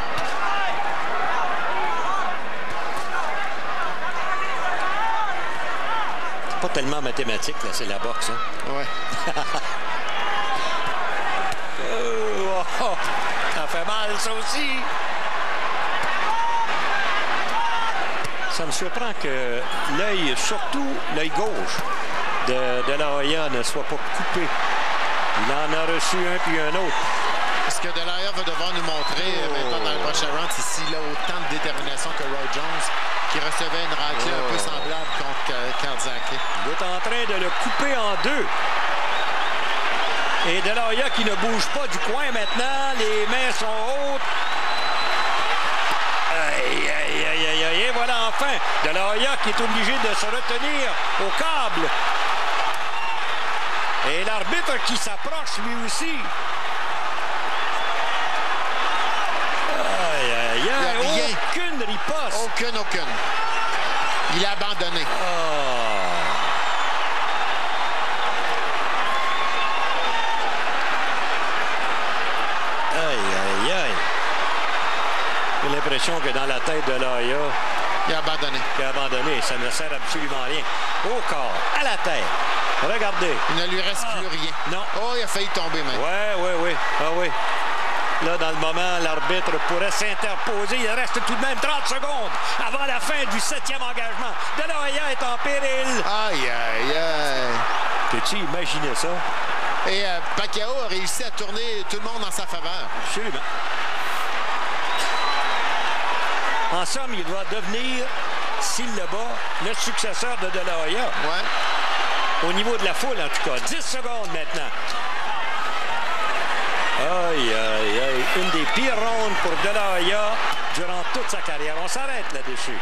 C'est pas tellement mathématique, là, c'est la boxe. Hein? Ouais. oh, oh, ça fait mal, ça aussi. Ça me surprend que l'œil, surtout l'œil gauche de, de La Hoya ne soit pas coupé. Il en a reçu un puis un autre. Ce que De La Hoya va devoir nous montrer oh. maintenant dans le prochain round, c'est s'il a autant de détermination que Roy Jones, qui recevait une raclée oh. un peu semblable contre Carl Zaki. Il est en train de le couper en deux. Et De La Hoya qui ne bouge pas du coin maintenant. Les mains sont hautes. Aïe, aïe, aïe, aïe, aïe. Et voilà enfin De La Hoya qui est obligé de se retenir au câble. Et l'arbitre qui s'approche lui aussi. Aïe, aïe, aïe. Aucune riposte. Aucune, aucune. Il a abandonné. Oh. Aïe, aïe, aïe. J'ai l'impression que dans la tête de La Hoya, il a abandonné. Il a abandonné. Ça ne sert absolument à rien. Au corps, à la tête. Regardez. Il ne lui reste ah. plus rien. Non. Oh, il a failli tomber maintenant. Oui, oui, oui. Ah oui. Là, dans le moment, l'arbitre pourrait s'interposer. Il reste tout de même trente secondes avant la fin du septième engagement. De La Hoya est en péril. Aïe, aïe, aïe. Peux-tu imaginer ça? Et euh, Pacquiao a réussi à tourner tout le monde en sa faveur. Absolument. En somme, il doit devenir, s'il le bat, le successeur de De La Hoya. Ouais. Au niveau de la foule, en tout cas. dix secondes maintenant. Aïe, aïe, aïe. Une des pires rondes pour De La Hoya durant toute sa carrière. On s'arrête là-dessus.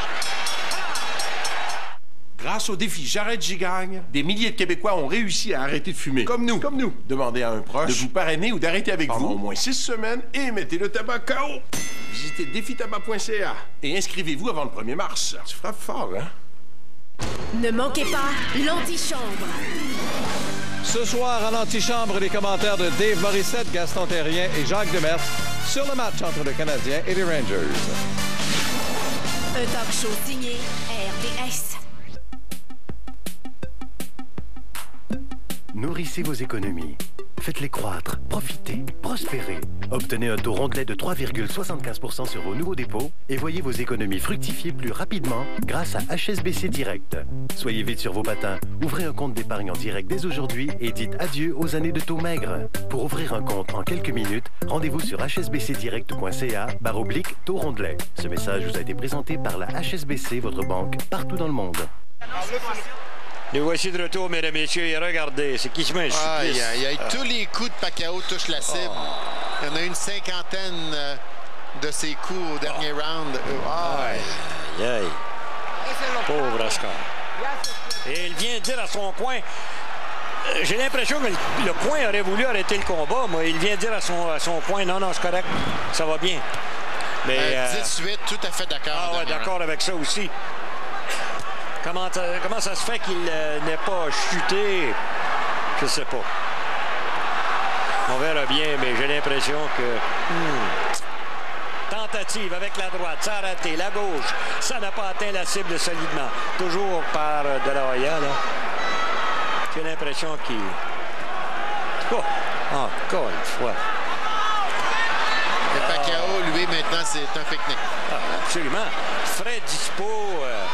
Grâce au défi J'arrête, j'y gagne, des milliers de Québécois ont réussi à arrêter de fumer. Comme nous. Comme nous. Demandez à un proche de vous parrainer ou d'arrêter avec vous au moins six semaines et mettez le tabac K O. Visitez défi tabac point C A et inscrivez-vous avant le premier mars. Tu frappes fort, hein? Ne manquez pas l'antichambre. Ce soir, à l'antichambre, les commentaires de Dave Morissette, Gaston Terrien et Jacques Demers sur le match entre le Canadien et les Rangers. Un talk show signé R D S. Nourrissez vos économies. Faites-les croître, profitez, prospérez. Obtenez un taux rondelet de trois virgule soixante-quinze pour cent sur vos nouveaux dépôts et voyez vos économies fructifier plus rapidement grâce à H S B C Direct. Soyez vite sur vos patins, ouvrez un compte d'épargne en direct dès aujourd'hui et dites adieu aux années de taux maigres. Pour ouvrir un compte en quelques minutes, rendez-vous sur H S B C direct point C A barre oblique taux rondelet. Ce message vous a été présenté par la H S B C, votre banque, partout dans le monde. Les voici de retour, mesdames et messieurs, et regardez, c'est qui se met un supplice. Aïe, aïe, aïe. Tous les coups de Pacquiao touchent la cible. Oh. Il y en a une cinquantaine de ces coups au dernier oh. round. Oh. Aïe, aïe. Pauvre Oscar. Et il vient dire à son coin, j'ai l'impression que le coin aurait voulu arrêter le combat, moi. Il vient dire à son, à son coin, non, non, c'est correct, ça va bien. Mais euh, dix-huit, tout à fait d'accord. Ah ouais, d'accord avec ça aussi. Comment, comment ça se fait qu'il euh, n'ait pas chuté? Je sais pas. On verra bien, mais j'ai l'impression que... Hmm. Tentative avec la droite, ça a raté. La gauche, ça n'a pas atteint la cible solidement. Toujours par De La Hoya, là. J'ai l'impression qu'il... Oh, encore une fois. Le Pacquiao, lui, maintenant, c'est un pique-nique. Ah, absolument. Frais dispo... Euh...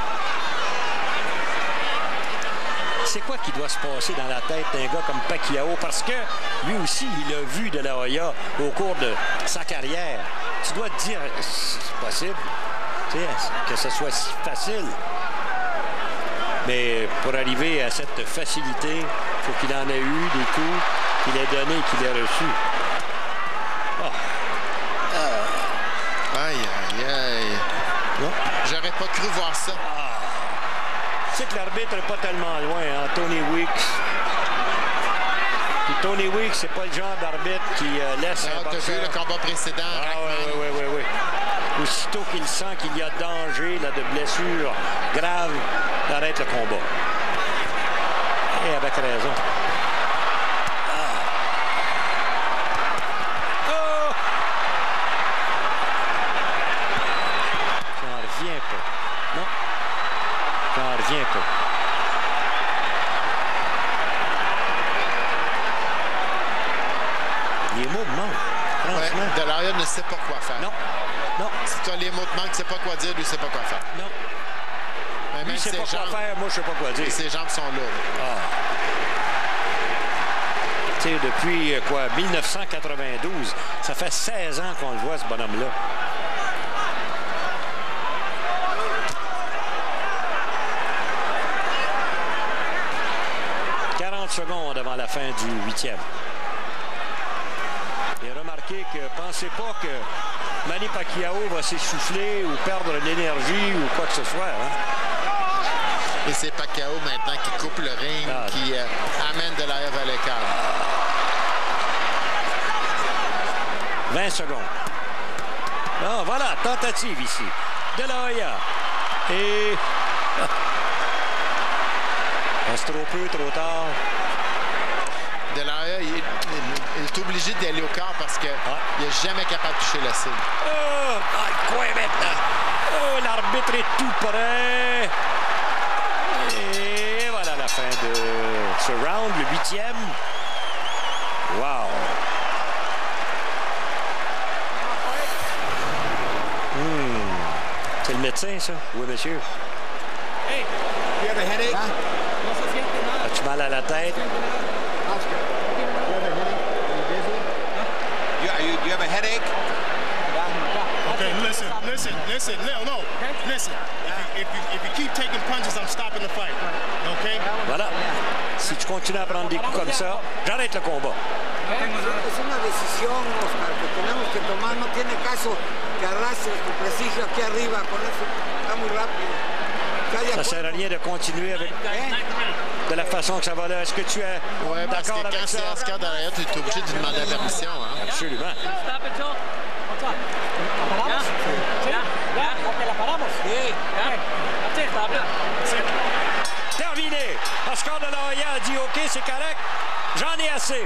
C'est quoi qui doit se passer dans la tête d'un gars comme Pacquiao? Parce que lui aussi, il a vu De La Hoya au cours de sa carrière. Tu dois te dire, c'est possible tu sais, que ce soit si facile. Mais pour arriver à cette facilité, il faut qu'il en ait eu des coups qu'il ait donnés et qu'il ait reçus. Oh. Ah. Aïe, aïe, aïe. Oh. J'aurais pas cru voir ça. Ah. C'est que l'arbitre n'est pas tellement loin, hein, Tony Weeks. Puis Tony Weeks, c'est pas le genre d'arbitre qui euh, laisse ah, un boxeur... T'as vu le combat précédent? Ah oui, oui, oui, oui, oui. Aussitôt qu'il sent qu'il y a danger là, de blessure grave, il arrête le combat. Et avec raison. Ah. Oh! reviens pas. Les mots me manquent, franchement. Ouais, De La Hoya ne sait pas quoi faire. Non. Non. Si tu as les mots te manquent, tu ne sais pas quoi dire, lui ne sait pas quoi faire. Non. Mais lui ne sait pas jambes, quoi faire, moi je ne sais pas quoi dire. Et ses jambes sont lourdes. Ah. Tu sais, depuis quoi, mille neuf cent quatre-vingt-douze, ça fait seize ans qu'on le voit, ce bonhomme-là. quarante secondes avant la fin du huitième. Et remarquez que pensez pas que Manny Pacquiao va s'essouffler ou perdre l'énergie ou quoi que ce soit. Hein? Et c'est Pacquiao maintenant qui coupe le ring, ah, qui euh, amène De La Hoya vers l'écart. vingt secondes. Bon, voilà, tentative ici. De La Hoya. Et... Est-ce trop peu, trop tard? De La Hoya, il, il, il est obligé d'aller au corps parce qu'il ah. n'est jamais capable de toucher la cible. Oh, dans le coin maintenant. Oh, l'arbitre est tout prêt. Et voilà la fin de ce round, le huitième. Wow. Hmm. C'est le médecin, ça? Oui, monsieur. Hey, you have a headache? Huh? As-tu mal à la tête? You, you, you have a headache? Okay, listen, listen, listen, no, no, listen. If you, if you, if you keep taking punches, I'm stopping the fight. Okay? Voilà. Si tu continues à prendre des coups comme ça, j'arrête le combat. Es una decisión, Oscar, que tenemos que tomar. No tiene caso que arrastres tu prestigio aquí arriba con eso. Está muy rápido. Ça ne sert à rien de continuer avec de la façon que ça va là. Est-ce que tu es ouais, d'accord avec ça? Quand c'est Oscar De La Hoya, tu es obligé de demander la permission. Hein? Absolument. Terminé. Oscar De La Hoya a dit OK, c'est correct. J'en ai assez.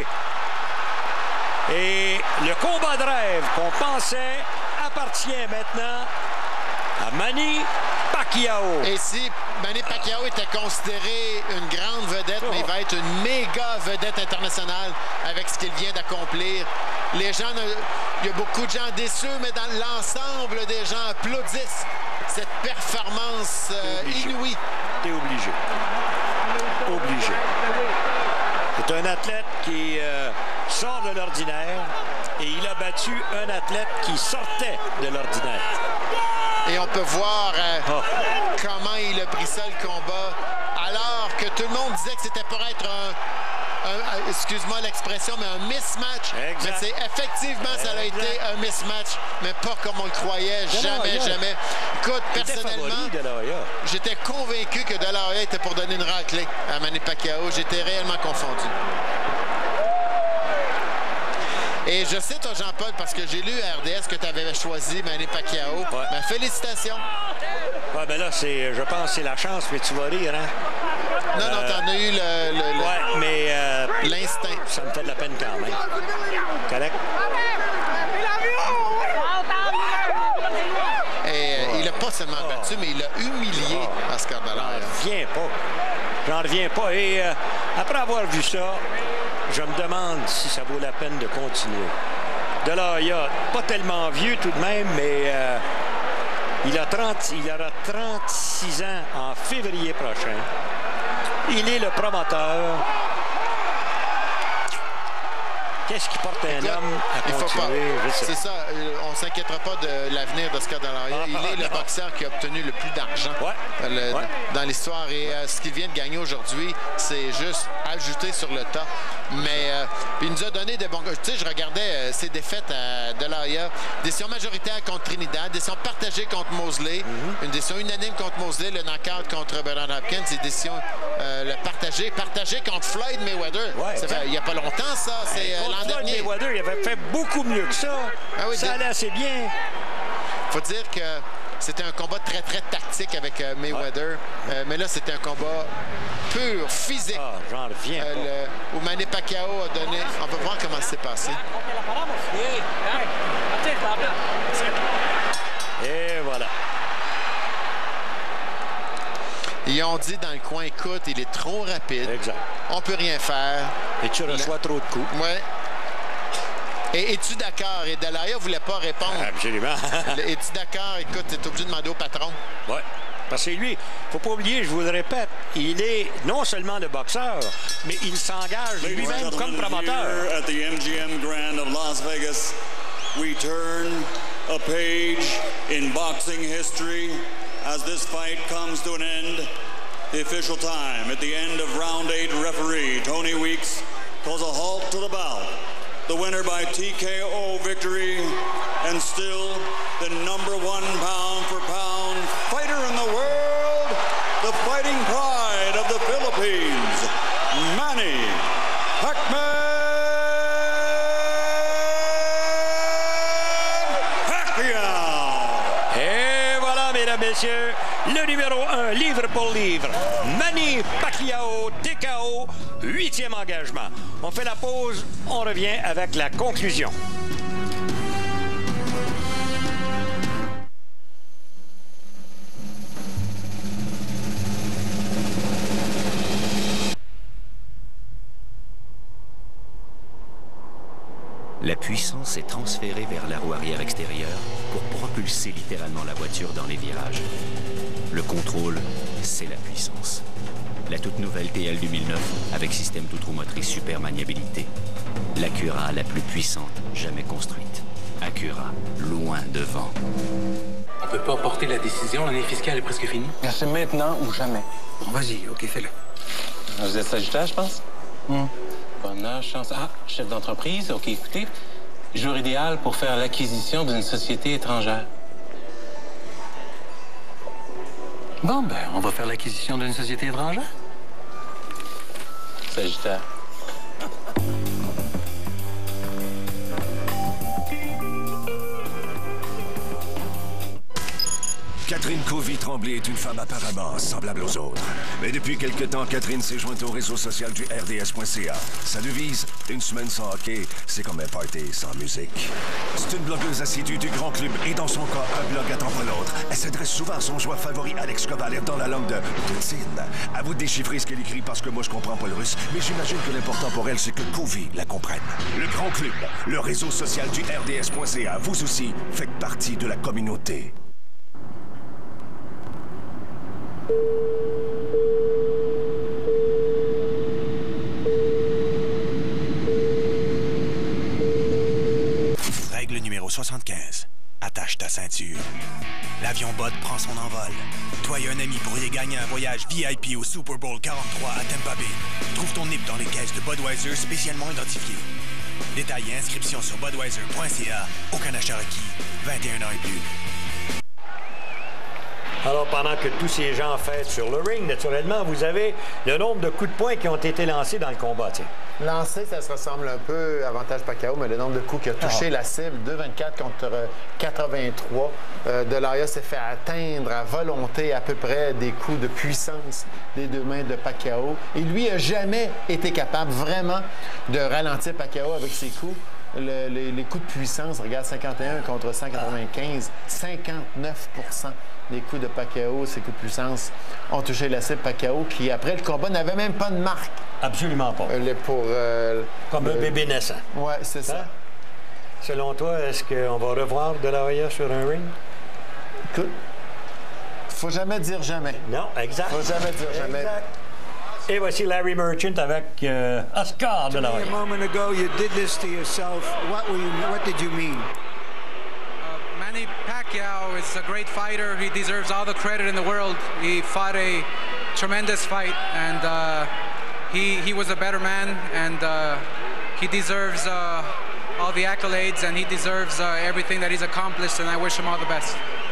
Et le combat de rêve qu'on pensait appartient maintenant à Manny Pacquiao. Et si Manny Pacquiao était considéré une grande vedette, oh. mais il va être une méga vedette internationale avec ce qu'il vient d'accomplir. Les gens, il y a beaucoup de gens déçus, mais dans l'ensemble des gens applaudissent cette performance euh, inouïe. T'es obligé. Obligé. C'est un athlète qui euh, sort de l'ordinaire et il a battu un athlète qui sortait de l'ordinaire. Et on peut voir euh, oh. comment il a pris ça, le combat, alors que tout le monde disait que c'était pour être un, un, un excuse-moi l'expression, mais un mismatch. Exact. Mais c'est effectivement, ça a été un mismatch, mais pas comme on le croyait, de jamais, jamais. Écoute, personnellement, j'étais convaincu que De La Hoya était pour donner une raclée à Manny Pacquiao. J'étais réellement confondu. Et je sais, toi, Jean-Paul, parce que j'ai lu à R D S que tu avais choisi Manny Pacquiao. Ouais. Ben, félicitations. Ouais, ben là, c'est, je pense que c'est la chance, mais tu vas rire, hein? Non, euh, non, t'en as eu le... le, le ouais, mais... Euh, l'instinct. Ça me fait de la peine quand même. Correct? Et euh, il n'a pas seulement oh. battu, mais il a humilié oh. Oscar De La Hoya. J'en reviens pas. J'en reviens pas. Et euh, après avoir vu ça, je me demande si ça vaut la peine de continuer. De La Hoya, pas tellement vieux tout de même, mais euh, il, a trente, il aura trente-six ans en février prochain. Il est le promoteur. Qu'est-ce qui porte un Écoute, homme à continuer? C'est ça, on ne s'inquiétera pas de l'avenir d'Oscar De La Hoya. Ah, il est ah, le non. boxeur qui a obtenu le plus d'argent ouais. le, ouais. dans l'histoire. Et euh, ce qu'il vient de gagner aujourd'hui, c'est juste ajouté sur le tas. Mais euh, il nous a donné des bons... Tu sais, je regardais euh, ses défaites à De La Hoya. Décision majoritaire contre Trinidad, décision partagée contre Mosley, mm-hmm. une décision unanime contre Mosley, le knockout contre Bernard Hopkins, et décision euh, le partagée, partagée contre Floyd Mayweather. Ouais, ça fait, il n'y a pas longtemps, ça. C'est euh, l'an dernier. Mayweather, il avait fait beaucoup mieux que ça. Ah oui, ça allait assez bien. Faut dire que c'était un combat très, très tactique avec euh, Mayweather. Ouais. Euh, mais là, c'était un combat pur, physique. Ah, j'en reviens euh, pas. Le, où Manny Pacquiao a donné... On peut voir comment ça s'est passé. Et voilà. Il Ils ont dit dans le coin, écoute, il est trop rapide. Exact. On peut rien faire. Et tu reçois La... trop de coups. Oui. Et es-tu d'accord? Et Delaria ne voulait pas répondre. Absolument. Es-tu d'accord? Écoute, tu es obligé de demander au patron. Oui. Parce que lui, il ne faut pas oublier, je vous le répète, il est non seulement le boxeur, mais il s'engage lui-même comme promoteur. At the M G M Grand of Las Vegas, we turn a page in boxing history as this fight comes to an end. The official time at the end of round eight, referee Tony Weeks calls a halt to the bout. The winner by T K O victory and still the number one pound for pound fighter in the world, the fighting pride of the Philippines, Manny Pacquiao. Et voilà, mesdames, messieurs, le numéro un, livre pour livre, Manny Pacquiao, T K O, huitième engagement. On fait la pause, on revient avec la conclusion. La puissance est transférée vers la roue arrière extérieure pour propulser littéralement la voiture dans les virages. Le contrôle, c'est la puissance. La toute nouvelle T L deux mille neuf avec système toute roue motrice super maniabilité. L'Acura la plus puissante jamais construite. Acura, loin devant. On peut pas porter la décision, l'année fiscale est presque finie. C'est maintenant ou jamais. Bon, vas-y, OK, fais-le. Vous êtes sagittaire, je pense? Mm. Bonne chance. Ah, chef d'entreprise, OK, écoutez. Jour idéal pour faire l'acquisition d'une société étrangère. Bon, ben, on va faire l'acquisition d'une société étrangère. Sagittaire. Catherine Covey-Tremblay est une femme apparemment semblable aux autres. Mais depuis quelque temps, Catherine s'est jointe au réseau social du R D S point C A. Sa devise, une semaine sans hockey, c'est comme un party sans musique. C'est une blogueuse assidue du Grand Club et dans son cas, un blog attend pas l'autre. Elle s'adresse souvent à son joueur favori, Alex Kovalev, dans la langue de Poutine. À vous de déchiffrer ce qu'elle écrit parce que moi, je comprends pas le russe, mais j'imagine que l'important pour elle, c'est que Covey la comprenne. Le Grand Club, le réseau social du R D S point C A. Vous aussi, faites partie de la communauté. Règle numéro soixante-quinze. Attache ta ceinture. L'avion bot prend son envol. Toi et un ami pourriez gagner un voyage V I P au Super Bowl quarante-trois à Tampa Bay. Trouve ton nip dans les caisses de Budweiser spécialement identifiées. Détails et inscriptions sur budweiser point C A. Aucun achat requis. vingt et un ans et plus. Alors, pendant que tous ces gens fêtent sur le ring, naturellement, vous avez le nombre de coups de poing qui ont été lancés dans le combat. Tiens. Lancé, ça se ressemble un peu, avantage Pacquiao, mais le nombre de coups qui a touché ah. la cible, deux vingt-quatre contre quatre-vingt-trois. Euh, Delaria s'est fait atteindre à volonté à peu près des coups de puissance des deux mains de Pacquiao. Et lui n'a jamais été capable vraiment de ralentir Pacquiao avec ses coups. Le, les, les coups de puissance, regarde, cinquante et un contre cent quatre-vingt-quinze, cinquante-neuf pour cent des coups de Pacquiao, ces coups de puissance ont touché la cible Pacquiao, qui après le combat n'avait même pas de marque. Absolument pas. Euh, pour, euh, Comme le... un bébé naissant. Oui, c'est ça. Hein? Selon toi, est-ce qu'on va revoir Delaria sur un ring? Écoute, faut jamais dire jamais. Non, exact. Faut jamais dire jamais. Exact. Et voici Larry Merchant avec euh, Oscar Delaria. A moment ago, you did this to yourself. What were you? What did you mean? Uh, Manny Pacquiao is a great fighter. He deserves all the credit in the world. He fought a tremendous fight, and uh, he he was a better man, and uh, he deserves uh, all the accolades, and he deserves uh, everything that he's accomplished. And I wish him all the best.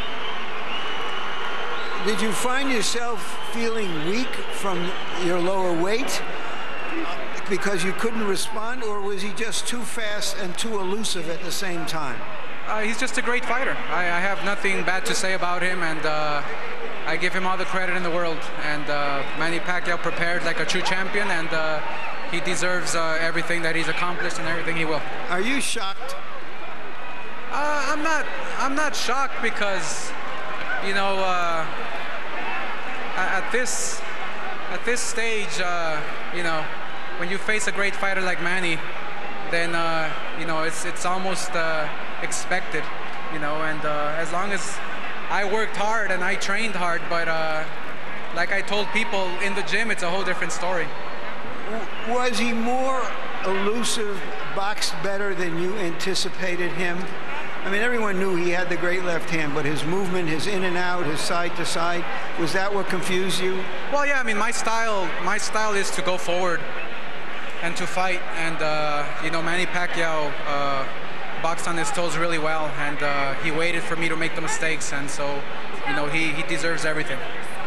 Did you find yourself feeling weak from your lower weight because you couldn't respond, or was he just too fast and too elusive at the same time? Uh, he's just a great fighter. I, I have nothing bad to say about him, and uh, I give him all the credit in the world. And uh, Manny Pacquiao prepared like a true champion, and uh, he deserves uh, everything that he's accomplished and everything he will. Are you shocked? Uh, I'm not. I'm not shocked because, you know, uh, at this at this stage, uh, you know, when you face a great fighter like Manny, then uh, you know it's it's almost uh, expected, you know. And uh, as long as I worked hard and I trained hard, but uh, like I told people in the gym, it's a whole different story. Was he more elusive, boxed better than you anticipated him? I mean, everyone knew he had the great left hand, but his movement, his in and out, his side to side, was that what confused you? Well, yeah, I mean, my style, my style is to go forward and to fight. And, uh, you know, Manny Pacquiao uh, boxed on his toes really well, and uh, he waited for me to make the mistakes, and so, you know, he, he deserves everything.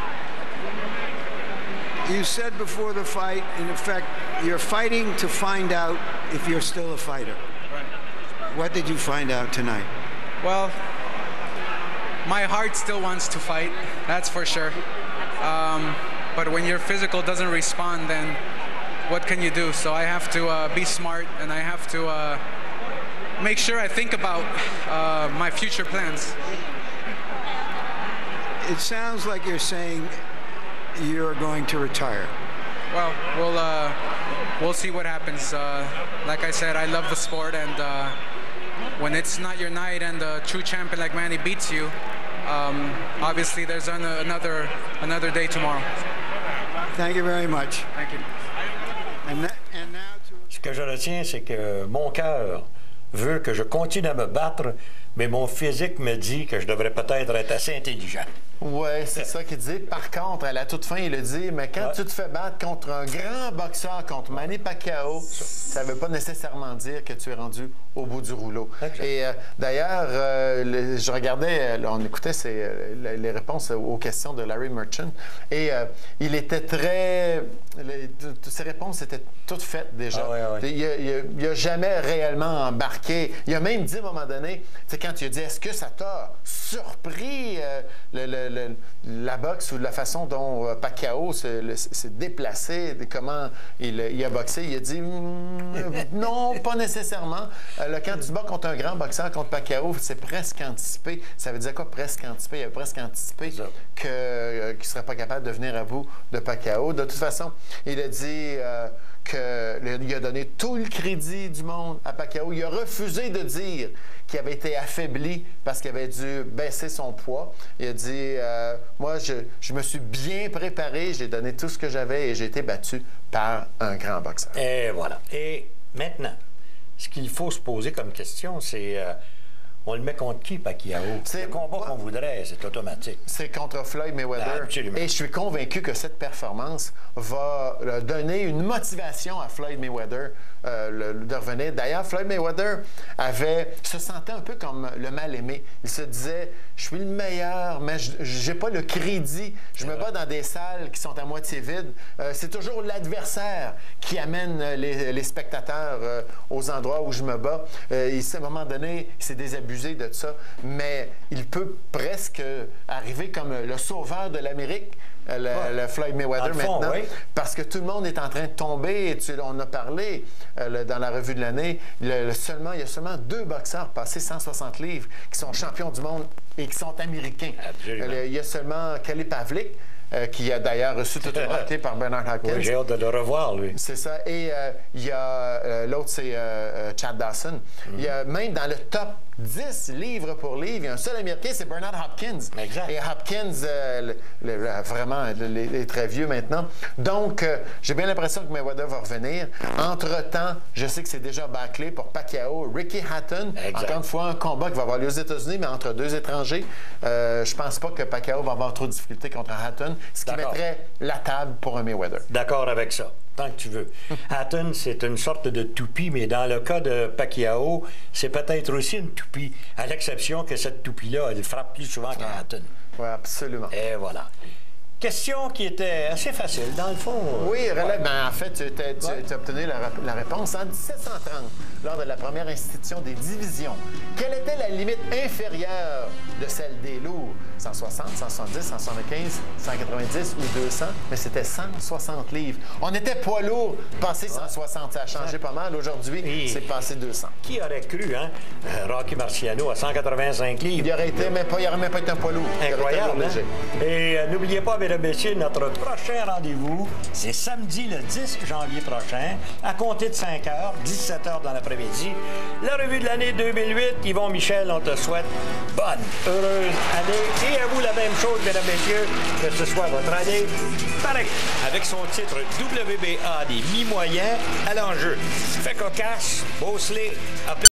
You said before the fight, in effect, you're fighting to find out if you're still a fighter. Right. What did you find out tonight? Well, my heart still wants to fight, that's for sure. Um, but when your physical doesn't respond, then what can you do? So I have to uh, be smart, and I have to uh, make sure I think about uh, my future plans. It sounds like you're saying you're going to retire. Well, we'll uh, we'll see what happens. Uh, like I said, I love the sport, and uh, when it's not your night and a true champion like Manny beats you, um, obviously there's an, another another day tomorrow. Thank you very much. Thank you. And that, and now to... Ce que je retiens, c'est que mon cœur veut que je continue à me battre, mais mon physique me dit que je devrais peut-être être assez intelligent. Oui, c'est ça qu'il dit. Par contre, à la toute fin, il a dit, mais quand ouais. tu te fais battre contre un grand boxeur, contre Manny Pacquiao, ça ne veut pas nécessairement dire que tu es rendu au bout du rouleau. Exact. Et euh, d'ailleurs, euh, je regardais, on écoutait ses, les réponses aux questions de Larry Merchant, et euh, il était très... Les, ses réponses étaient toutes faites déjà. Ah, ouais, ouais. Il n'a jamais réellement embarqué. Il a même dit à un moment donné, quand tu lui as dit, est-ce que ça t'a surpris euh, le, le Le, la boxe ou la façon dont euh, Pacquiao s'est déplacé, comment il, il a boxé, il a dit mm, non, pas nécessairement. Euh, là, quand tu bats contre un grand boxeur, contre Pacquiao, c'est presque anticipé. Ça veut dire quoi, presque anticipé? Il a presque anticipé qu'il euh, ne serait pas capable de venir à bout de Pacquiao. De toute façon, il a dit euh, qu'il a donné tout le crédit du monde à Pacquiao. Il a refusé de dire qu'il avait été affaibli parce qu'il avait dû baisser son poids. Il a dit, euh, moi, je, je me suis bien préparé, j'ai donné tout ce que j'avais et j'ai été battu par un grand boxeur. Et voilà. Et maintenant, ce qu'il faut se poser comme question, c'est... Euh, on le met contre qui, Pacquiao? C'est le combat qu'on voudrait, c'est automatique. C'est contre Floyd Mayweather. Ah, absolument. Et je suis convaincu que cette performance va donner une motivation à Floyd Mayweather euh, le, de revenir. D'ailleurs, Floyd Mayweather avait, se sentait un peu comme le mal-aimé. Il se disait, je suis le meilleur, mais je n'ai pas le crédit. Je me bats dans des salles qui sont à moitié vides. Euh, c'est toujours l'adversaire qui amène les, les spectateurs euh, aux endroits où je me bats. Euh, il, à un moment donné, il s'est désabusé de ça, mais il peut presque arriver comme le sauveur de l'Amérique, le, ouais. le Floyd Mayweather le fond, maintenant, oui. parce que tout le monde est en train de tomber, et tu, on a parlé euh, le, dans la revue de l'année, le, le seulement, il y a seulement deux boxeurs passés cent soixante livres qui sont champions du monde et qui sont américains. Euh, il y a seulement Kelly Pavlik, Euh, qui a d'ailleurs reçu tout un hockey par Bernard Hopkins. Oui, j'ai hâte de le revoir, lui. C'est ça. Et euh, il y a euh, l'autre, c'est euh, Chad Dawson. Mm-hmm. Il y a même dans le top dix livres pour livre, il y a un seul Américain, c'est Bernard Hopkins. Exact. Et Hopkins, euh, le, le, vraiment, il est très vieux maintenant. Donc, euh, j'ai bien l'impression que Mayweather va revenir. Entre-temps, je sais que c'est déjà bâclé pour Pacquiao, Ricky Hatton. Exact. Encore une fois, un combat qui va avoir lieu aux États-Unis, mais entre deux étrangers. Euh, je pense pas que Pacquiao va avoir trop de difficultés contre Hatton, ce qui mettrait la table pour un Mayweather. D'accord avec ça. Tant que tu veux. Hatton, c'est une sorte de toupie, mais dans le cas de Pacquiao, c'est peut-être aussi une toupie, à l'exception que cette toupie-là, elle frappe plus souvent qu'un Hatton. Oui, absolument. Et voilà. Question qui était assez facile, dans le fond. Oui, relève. Ben, en fait, tu as ouais. obtenu la, la réponse en dix-sept cent trente, lors de la première institution des divisions. Quelle était la limite inférieure de celle des lourds? cent soixante, cent soixante-dix, cent soixante-quinze, cent quatre-vingt-dix ou deux cents, mais c'était cent soixante livres. On était poids lourd, passé cent soixante. Ça a changé ouais. pas mal. Aujourd'hui, c'est passé deux cents. Qui aurait cru, hein? Rocky Marciano à cent quatre-vingt-cinq livres. Il aurait été, mais pas, il aurait même pas été un poids lourd. Incroyable, hein? Et euh, n'oubliez pas, mesdames, messieurs, notre prochain rendez-vous, c'est samedi le dix janvier prochain, à compter de cinq heures, dix-sept heures dans l'après-midi. La revue de l'année deux mille huit. Yvon Michel, on te souhaite bonne, heureuse année. Et à vous la même chose, mesdames, messieurs, que ce soit votre année pareil. Avec son titre W B A des mi-moyens à l'enjeu. Fait cocasse, Beaucelet, A P